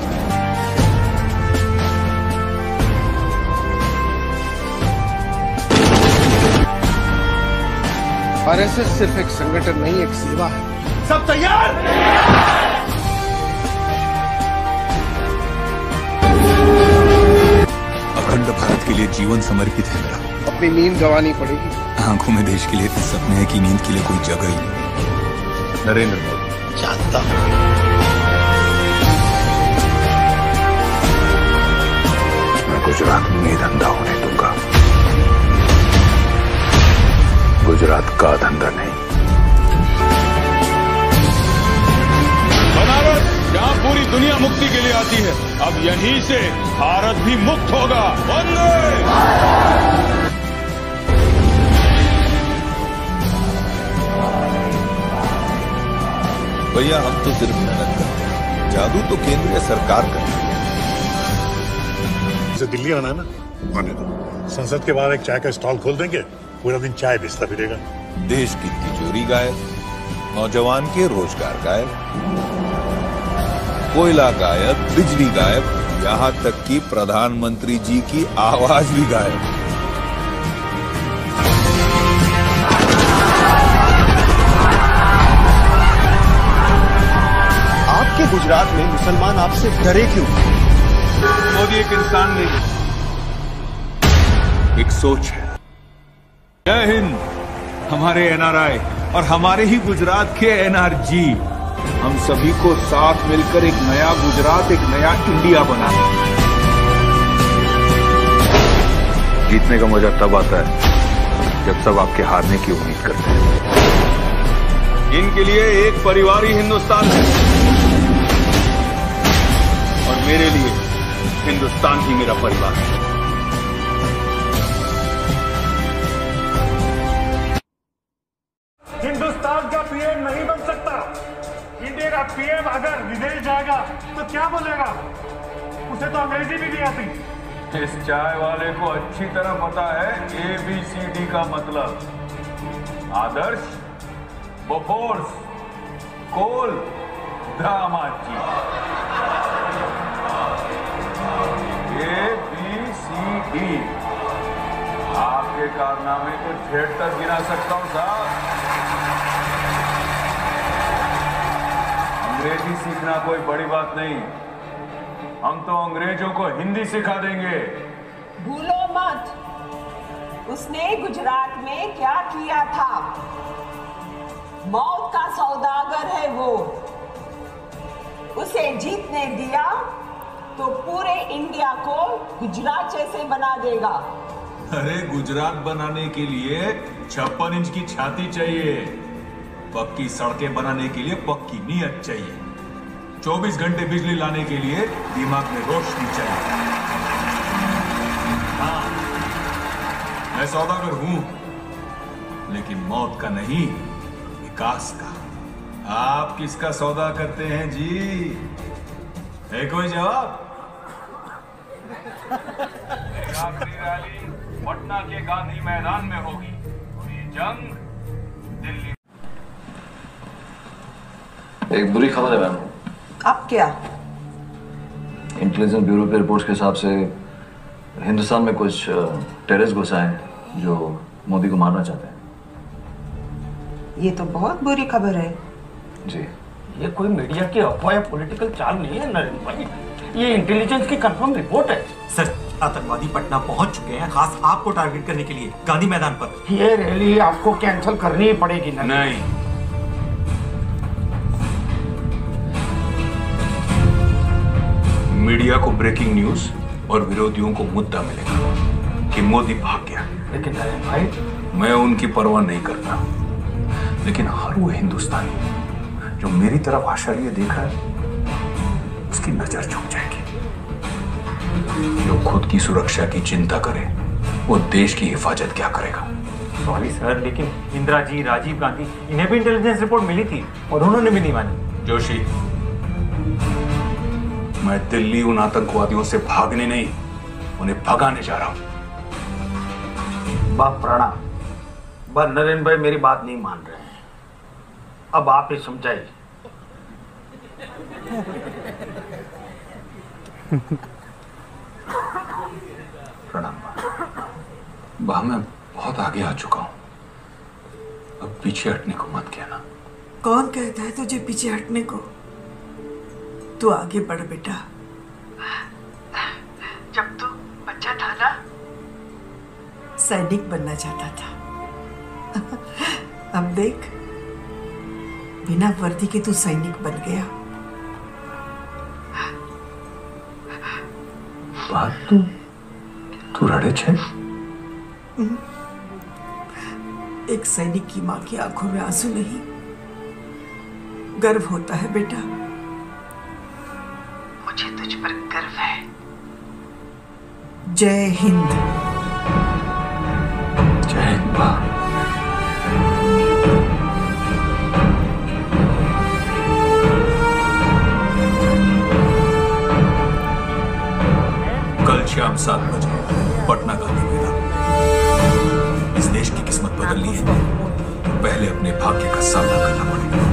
आरएसएस सिर्फ एक संगठन नहीं, एक सेवा है। सब तैयार? अखंड भारत के लिए जीवन समर्पित है मेरा। अपनी नींद गंवानी पड़ेगी। आंखों में देश के लिए इस सपने है कि नींद के लिए कोई जगह ही नहीं। नरेंद्र मोदी जानता हूं। मैं गुजरात में ये धंधा होने दूंगा, गुजरात का धंधा नहीं। बनारस जहाँ पूरी दुनिया मुक्ति के लिए आती है, अब यहीं से भारत भी मुक्त होगा। वंदे। भैया हम तो सिर्फ मेहनत करते हैं, जादू तो केंद्रीय सरकार करती है। इसे दिल्ली आना है ना, आने दो। संसद के बाहर एक चाय का स्टॉल खोल देंगे, पूरा दिन चाय बेचता फिरेगा। देश की तिजोरी गायब, नौजवान के रोजगार गायब, कोयला गायब, बिजली गायब, यहाँ तक कि प्रधानमंत्री जी की आवाज भी गायब। आपके गुजरात में मुसलमान आपसे डरे क्यों? मोदी एक इंसान नहीं, एक सोच है। जय हिंद हमारे एनआरआई और हमारे ही गुजरात के एनआरजी, हम सभी को साथ मिलकर एक नया गुजरात, एक नया इंडिया बनाना। जीतने का मजा तब आता है जब सब आपके हारने की उम्मीद करते हैं। इनके लिए एक परिवार ही हिंदुस्तान है और मेरे लिए हिंदुस्तान ही मेरा परिवार है। हिंदुस्तान का पीएम नहीं बन सकता। इंडिया का पीएम अगर विदेश जाएगा तो क्या बोलेगा? उसे तो अंग्रेजी भी नहीं आती। इस चाय वाले को अच्छी तरह पता है ABCD का मतलब। आदर्श, बोफोर्स, कोल, दामाद जी। ABCD। आपके कारनामे तो झेड़ तक गिना सकता हूं साहब। अंग्रेजी सीखना कोई बड़ी बात नहीं, हम तो अंग्रेजों को हिंदी सिखा देंगे। भूलो मत, उसने गुजरात में क्या किया था। मौत का सौदागर है वो। उसे जीतने दिया तो पूरे इंडिया को गुजरात जैसे बना देगा। अरे गुजरात बनाने के लिए 56 इंच की छाती चाहिए, पक्की सड़कें बनाने के लिए पक्की नीयत चाहिए, 24 घंटे बिजली लाने के लिए दिमाग में रोशनी चाहिए। हाँ, मैं सौदागर हूं, लेकिन मौत का नहीं, विकास का। आप किसका सौदा करते हैं जी? है कोई जवाब? आखिरी रैली पटना के गांधी मैदान में होगी और ये जंग दिल्ली। एक बुरी खबर है मैम। अब क्या? इंटेलिजेंस ब्यूरो के रिपोर्ट्स के हिसाब से हिंदुस्तान में कुछ टेररिस्ट घुस आए हैं जो मोदी को मारना चाहते हैं। ये तो बहुत बुरी खबर है। जी, ये कोई मीडिया की अफवाह या पॉलिटिकल चाल नहीं है नरेंद्र भाई, ये इंटेलिजेंस की कंफर्म रिपोर्ट है। सर, आतंकवादी पटना पहुंच चुके हैं, खास आपको टारगेट करने के लिए गांधी मैदान पर। ये रैली आपको कैंसिल करनी ही पड़ेगी। नहीं, मीडिया को ब्रेकिंग न्यूज और विरोधियों को मुद्दा मिलेगा कि मोदी भाग गया। लेकिन नरेंद्र भाई, मैं उनकी परवाह नहीं करता, लेकिन हर वो हिंदुस्तानी जो मेरी तरफ आश्चर्य देख रहा है, उसकी नजर झुक जाएगी। जो खुद की सुरक्षा की चिंता करे वो देश की हिफाजत क्या करेगा? सॉरी सर, लेकिन इंदिरा जी, राजीव गांधी, इन्हें भी इंटेलिजेंस रिपोर्ट मिली थी और उन्होंने भी नहीं मानी। जोशी, मैं दिल्ली उन आतंकवादियों से भागने नहीं, उन्हें भगाने जा रहा हूं। बाप प्रणाम। बस नरेंद्र भाई मेरी बात नहीं मान रहे हैं, अब आप ही समझाइए। प्रणाम बा, मैं बहुत आगे आ चुका हूं, अब पीछे हटने को मत कहना। कौन कहता है तुझे पीछे हटने को? तू आगे बढ़ बेटा। जब तू बच्चा था ना, सैनिक बनना चाहता था। अब देख, बिना वर्दी के तू सैनिक बन गया। बात तू रड़े छे? एक सैनिक की मां की आंखों में आंसू नहीं, गर्व होता है बेटा। मुझे तुझ पर गर्व है। जय हिंद। जय हिंद मां। कल शाम 7 बजे पटना गांधी मैदान। इस देश की किस्मत बदलनी है, पहले अपने भाग्य का सामना करना पड़ेगा।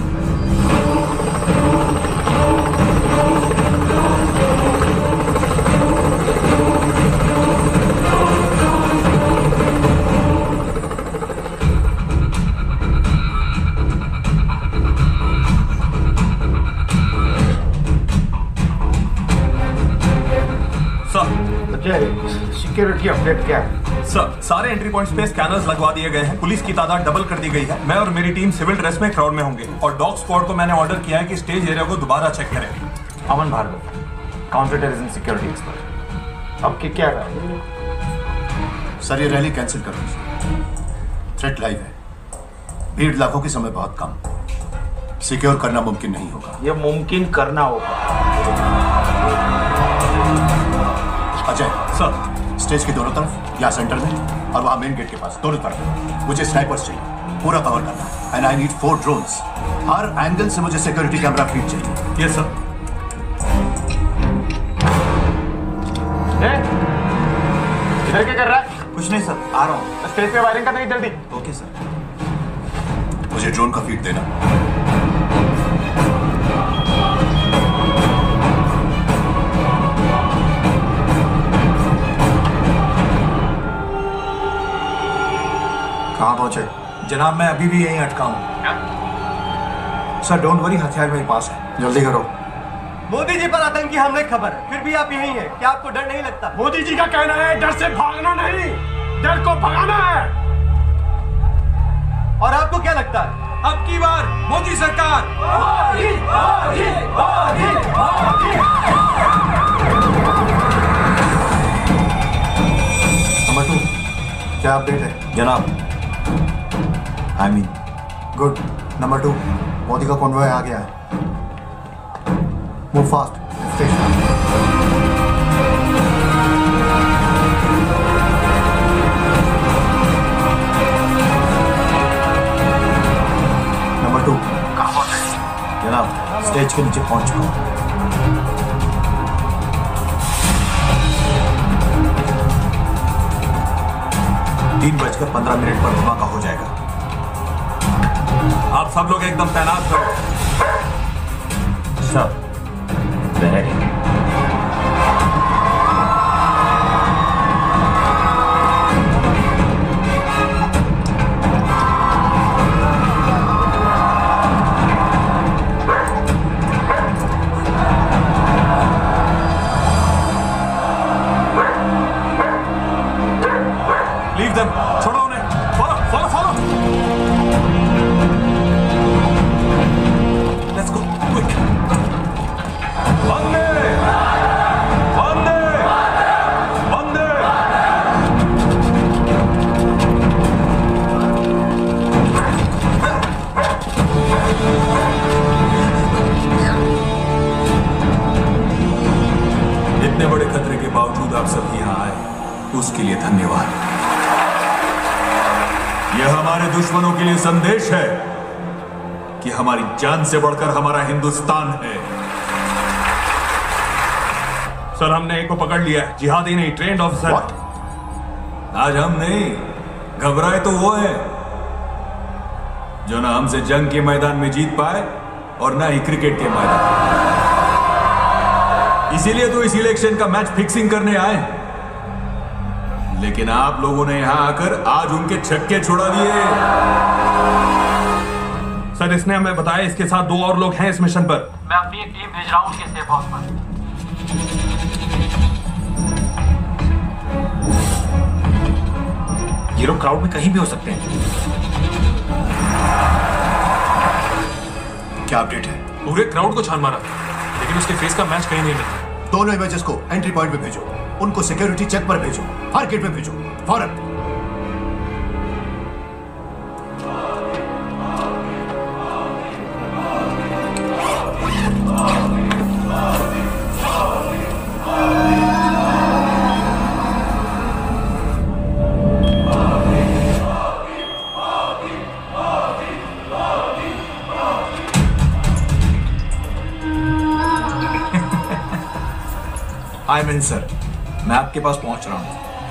सिक्योरिटी अपडेट क्या है? सर, सारे एंट्री पॉइंट्स पे स्कैनर्स लगवा दिए गए हैं, पुलिस की तादाद डबल कर दी गई है। मैं और मेरी टीम सिविल ड्रेस में क्राउड में होंगे और डॉग स्क्वाड को मैंने ऑर्डर किया है कि स्टेज एरिया को दोबारा चेक करें। Aman Bhargava, counter terrorism security expert. अब की क्या राय है? सर, ये रैली कैंसिल कर दीजिए। थ्रेट लाइव है, भीड़ लाखों की, समय बहुत कम, सिक्योर करना मुमकिन नहीं होगा। ये मुमकिन करना होगा। अजय सर, स्टेज के दोनों तरफ या सेंटर में और वहां मेन गेट के पास, दोनों तरफ मुझे स्नाइपर्स चाहिए, पूरा कवर करना। And I need 4 drones. हर एंगल से मुझे सिक्योरिटी कैमरा फीड चाहिए। Yes sir. इधर क्या कर रहा है? कुछ नहीं सर, आ रहा हूँ। स्टेज पे वायरिंग कर देगी जल्दी। Okay sir. मुझे ड्रोन का फीड देना। कहाँ पहुंचे? जनाब, मैं अभी भी यहीं अटका हूँ। सर डोंट वरी, हथियार मेरे पास है, जल्दी करो। मोदी जी पर आतंकी हमले की खबर है, फिर भी आप यहीं हैं। क्या आपको डर नहीं लगता? मोदी जी का कहना है डर से भागना नहीं, डर को भगाना है। और आपको क्या लगता है? अब की बार मोदी सरकार। मोदी, मोदी, मोदी, मोदी। नंबर 2, क्या अपडेट है? जनाब, I mean good. Number 2, Modi का कॉन्वॉय आ गया है। Move fast, station. नंबर 2, कहाँ पहुंचे? जनाब, स्टेज के नीचे पहुंच चुका हूं। 3:15 पर धमाका हो जाएगा। आप सब लोग एकदम तैनात रहो। सर, तैयारी। लीव देम, छोड़ो उन्हें। Follow follow follow. Let's go quick. वंदे वंदे वंदे। इतने बड़े खतरे के बावजूद आप सब यहाँ आए, उसके लिए धन्यवाद। यह हमारे दुश्मनों के लिए संदेश है कि हमारी जान से बढ़कर हमारा हिंदुस्तान है। सर हमने एक को पकड़ लिया है, जिहादी नहीं, ट्रेंड ऑफिसर। आज हम नहीं, घबराए तो वो है जो ना हमसे जंग के मैदान में जीत पाए और ना ही क्रिकेट के मैदान। इसीलिए तो इस इलेक्शन का मैच फिक्सिंग करने आए। लेकिन आप लोगों ने यहां आकर आज उनके छक्के छुड़ा दिए। सर इसने हमें बताया इसके साथ 2 और लोग हैं इस मिशन पर। मैं अपनी एक टीम भेज रहा हूं उनके सेफ हाउस पर। ये लोग क्राउड में कहीं भी हो सकते हैं। क्या अपडेट है? पूरे क्राउड को छान मारा, लेकिन उसके फेस का मैच कहीं नहीं मिला। दोनों इमेजेस को एंट्री पॉइंट पे भेजो, उनको सिक्योरिटी चेक पर भेजो, हर गेट पे भेजो, फौरन। आई मीन सर, मैं आपके पास पहुंच रहा हूं।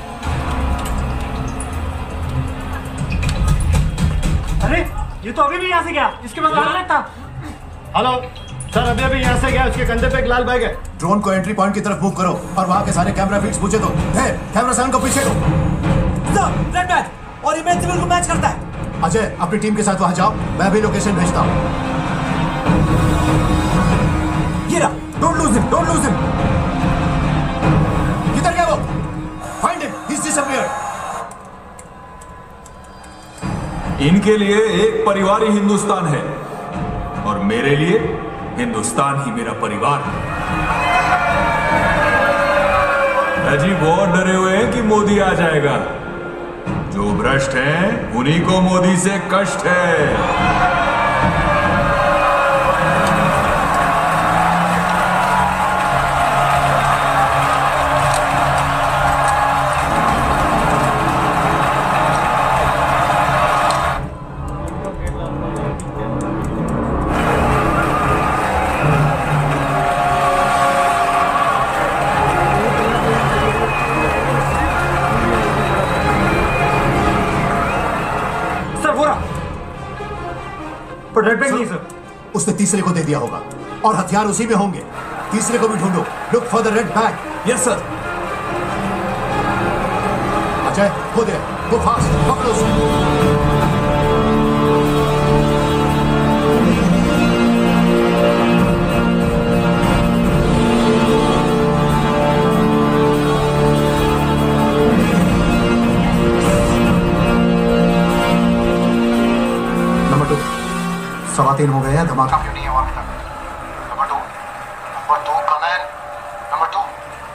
अरे ये तो अभी भी यहाँ से गया, इसके पास अलग था। हेलो सर, अभी अभी यहाँ से गया, उसके कंधे पे एक लाल बैग है। ड्रोन को एंट्री पॉइंट की तरफ मूव करो और वहां के सारे कैमरा फीड्स पूछे दो। कैमरा साउंड को पीछे दो। रेड बैग और इमेज सिविल को मैच करता है। अजय अपनी टीम के साथ वहां जाओ, मैं भी लोकेशन भेजता हूँ। ये रहा, don't lose him, don't lose him. किधर गया वो? Find him, he is disappeared. इनके लिए एक परिवार ही हिंदुस्तान है और मेरे लिए हिंदुस्तान ही मेरा परिवार है। अजी बहुत डरे हुए हैं कि मोदी आ जाएगा। जो भ्रष्ट हैं उन्हीं को मोदी से कष्ट है। उसने तीसरे को दे दिया होगा और हथियार उसी में होंगे। तीसरे को भी ढूंढो। Look for the red bag. Yes sir. Ajay go there, go fast, पकड़ो उसे। नंबर 2 3:15 हो गए हैं, धमाका क्यों नहीं हुआ अभी तक? Number 2 comment. नंबर 2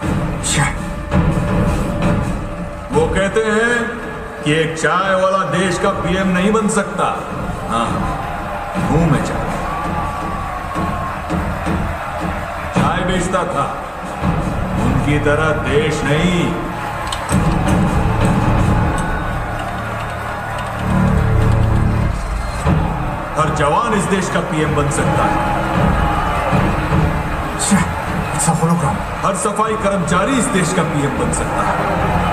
वो कहते हैं कि एक चाय वाला देश का पीएम नहीं बन सकता। हाँ, हूं मैं चाय बेचता था, उनकी तरह देश नहीं। हर जवान इस देश का पीएम बन सकता है। हर सफाई कर्मचारी इस देश का पीएम बन सकता है।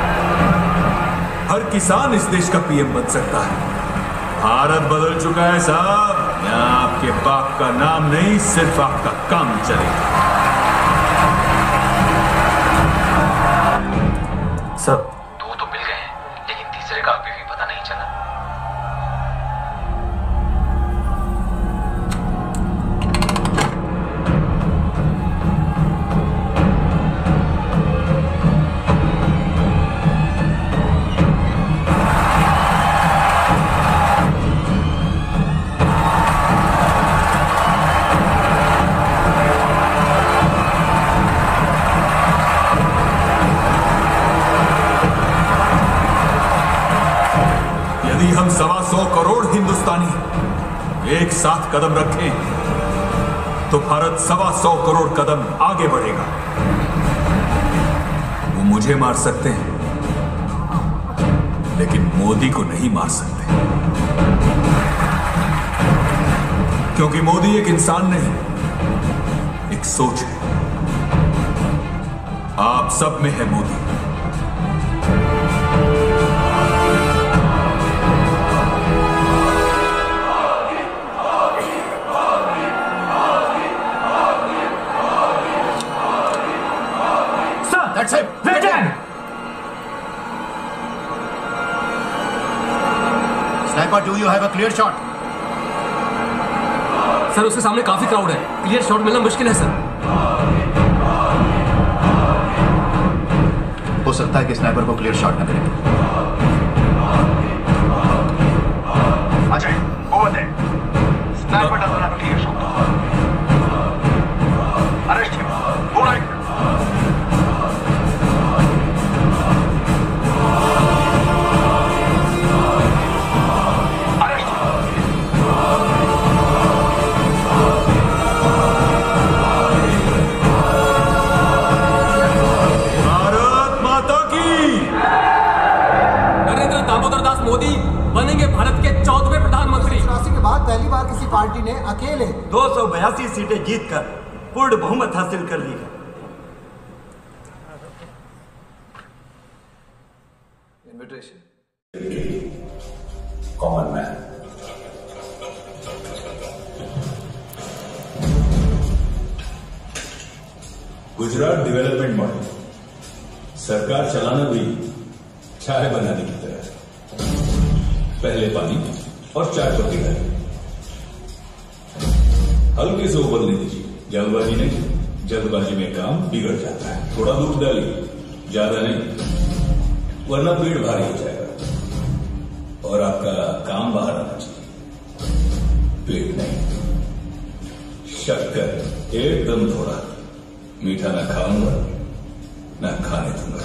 हर किसान इस देश का पीएम बन सकता है। भारत बदल चुका है साहब। यहाँ आपके बाप का नाम नहीं, सिर्फ आपका काम चलेगा। सर 2 तो मिल गए हैं, लेकिन तीसरे का अभी भी पता नहीं चला। यदि हम 125 करोड़ हिंदुस्तानी एक साथ कदम रखें तो भारत 125 करोड़ कदम आगे बढ़ेगा। मुझे मार सकते हैं, लेकिन मोदी को नहीं मार सकते, क्योंकि मोदी एक इंसान नहीं, एक सोच है। आप सब में है Modi. That's it. Sniper, do you have a clear shot? Sir उसके सामने काफी क्राउड है, क्लियर शॉट मिलना मुश्किल है सर। हो सकता है कि स्नाइपर को क्लियर शॉट न करे। Ajay, over there. Sniper doesn't have a clear shot. Arrest him. Go right. Modi बनेंगे भारत के 14वें प्रधानमंत्री। चौरासी के बाद पहली बार किसी पार्टी ने अकेले 282 सीटें जीतकर पूर्ण बहुमत हासिल कर ली है। Invitation. Common man. Gujarat development model सरकार चलाना भी चाय बनाने की तरह, पहले पानी और चाय पत्ती डाली, हल्के से उबलने दीजिए, जल्दबाजी नहीं, जल्दबाजी में काम बिगड़ जाता है। थोड़ा दूध डालिए, ज्यादा नहीं, वरना पेट भारी हो जाएगा और आपका काम बाहर आना चाहिए, पेट नहीं। शक्कर एकदम थोड़ा, मीठा ना खाऊंगा ना खाने दूंगा।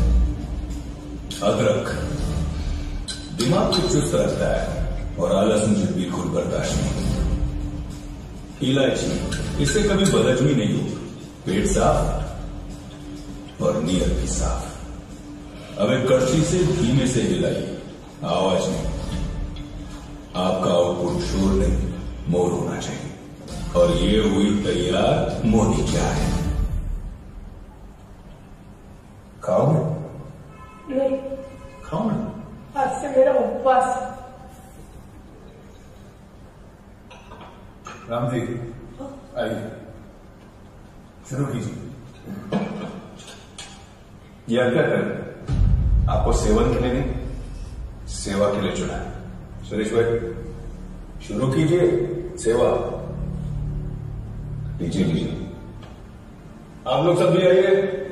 अदरक दिमाग को चुस्त रखता है और आलस मुझे बिल्कुल बर्दाश्त नहीं। इलायची, इससे कभी बदहजमी नहीं होगी, पेट साफ और नीयत भी साफ। अब एक कड़छी से धीमे से हिलाइए, आवाज नहीं। आपका आउटपुट शोर नहीं, मोर होना चाहिए। और ये हुई तैयार मोदी क्या है। खाओगे? नहीं। खाओ ना। आज से मेरा उपवास। राम जी आइए, शुरू कीजिए। यह क्या कर, आपको सेवन के लिए नहीं, सेवा के लिए चुना है। सुरेश भाई शुरू कीजिए सेवा। लीजिए लीजिए, आप लोग सब भी आइए।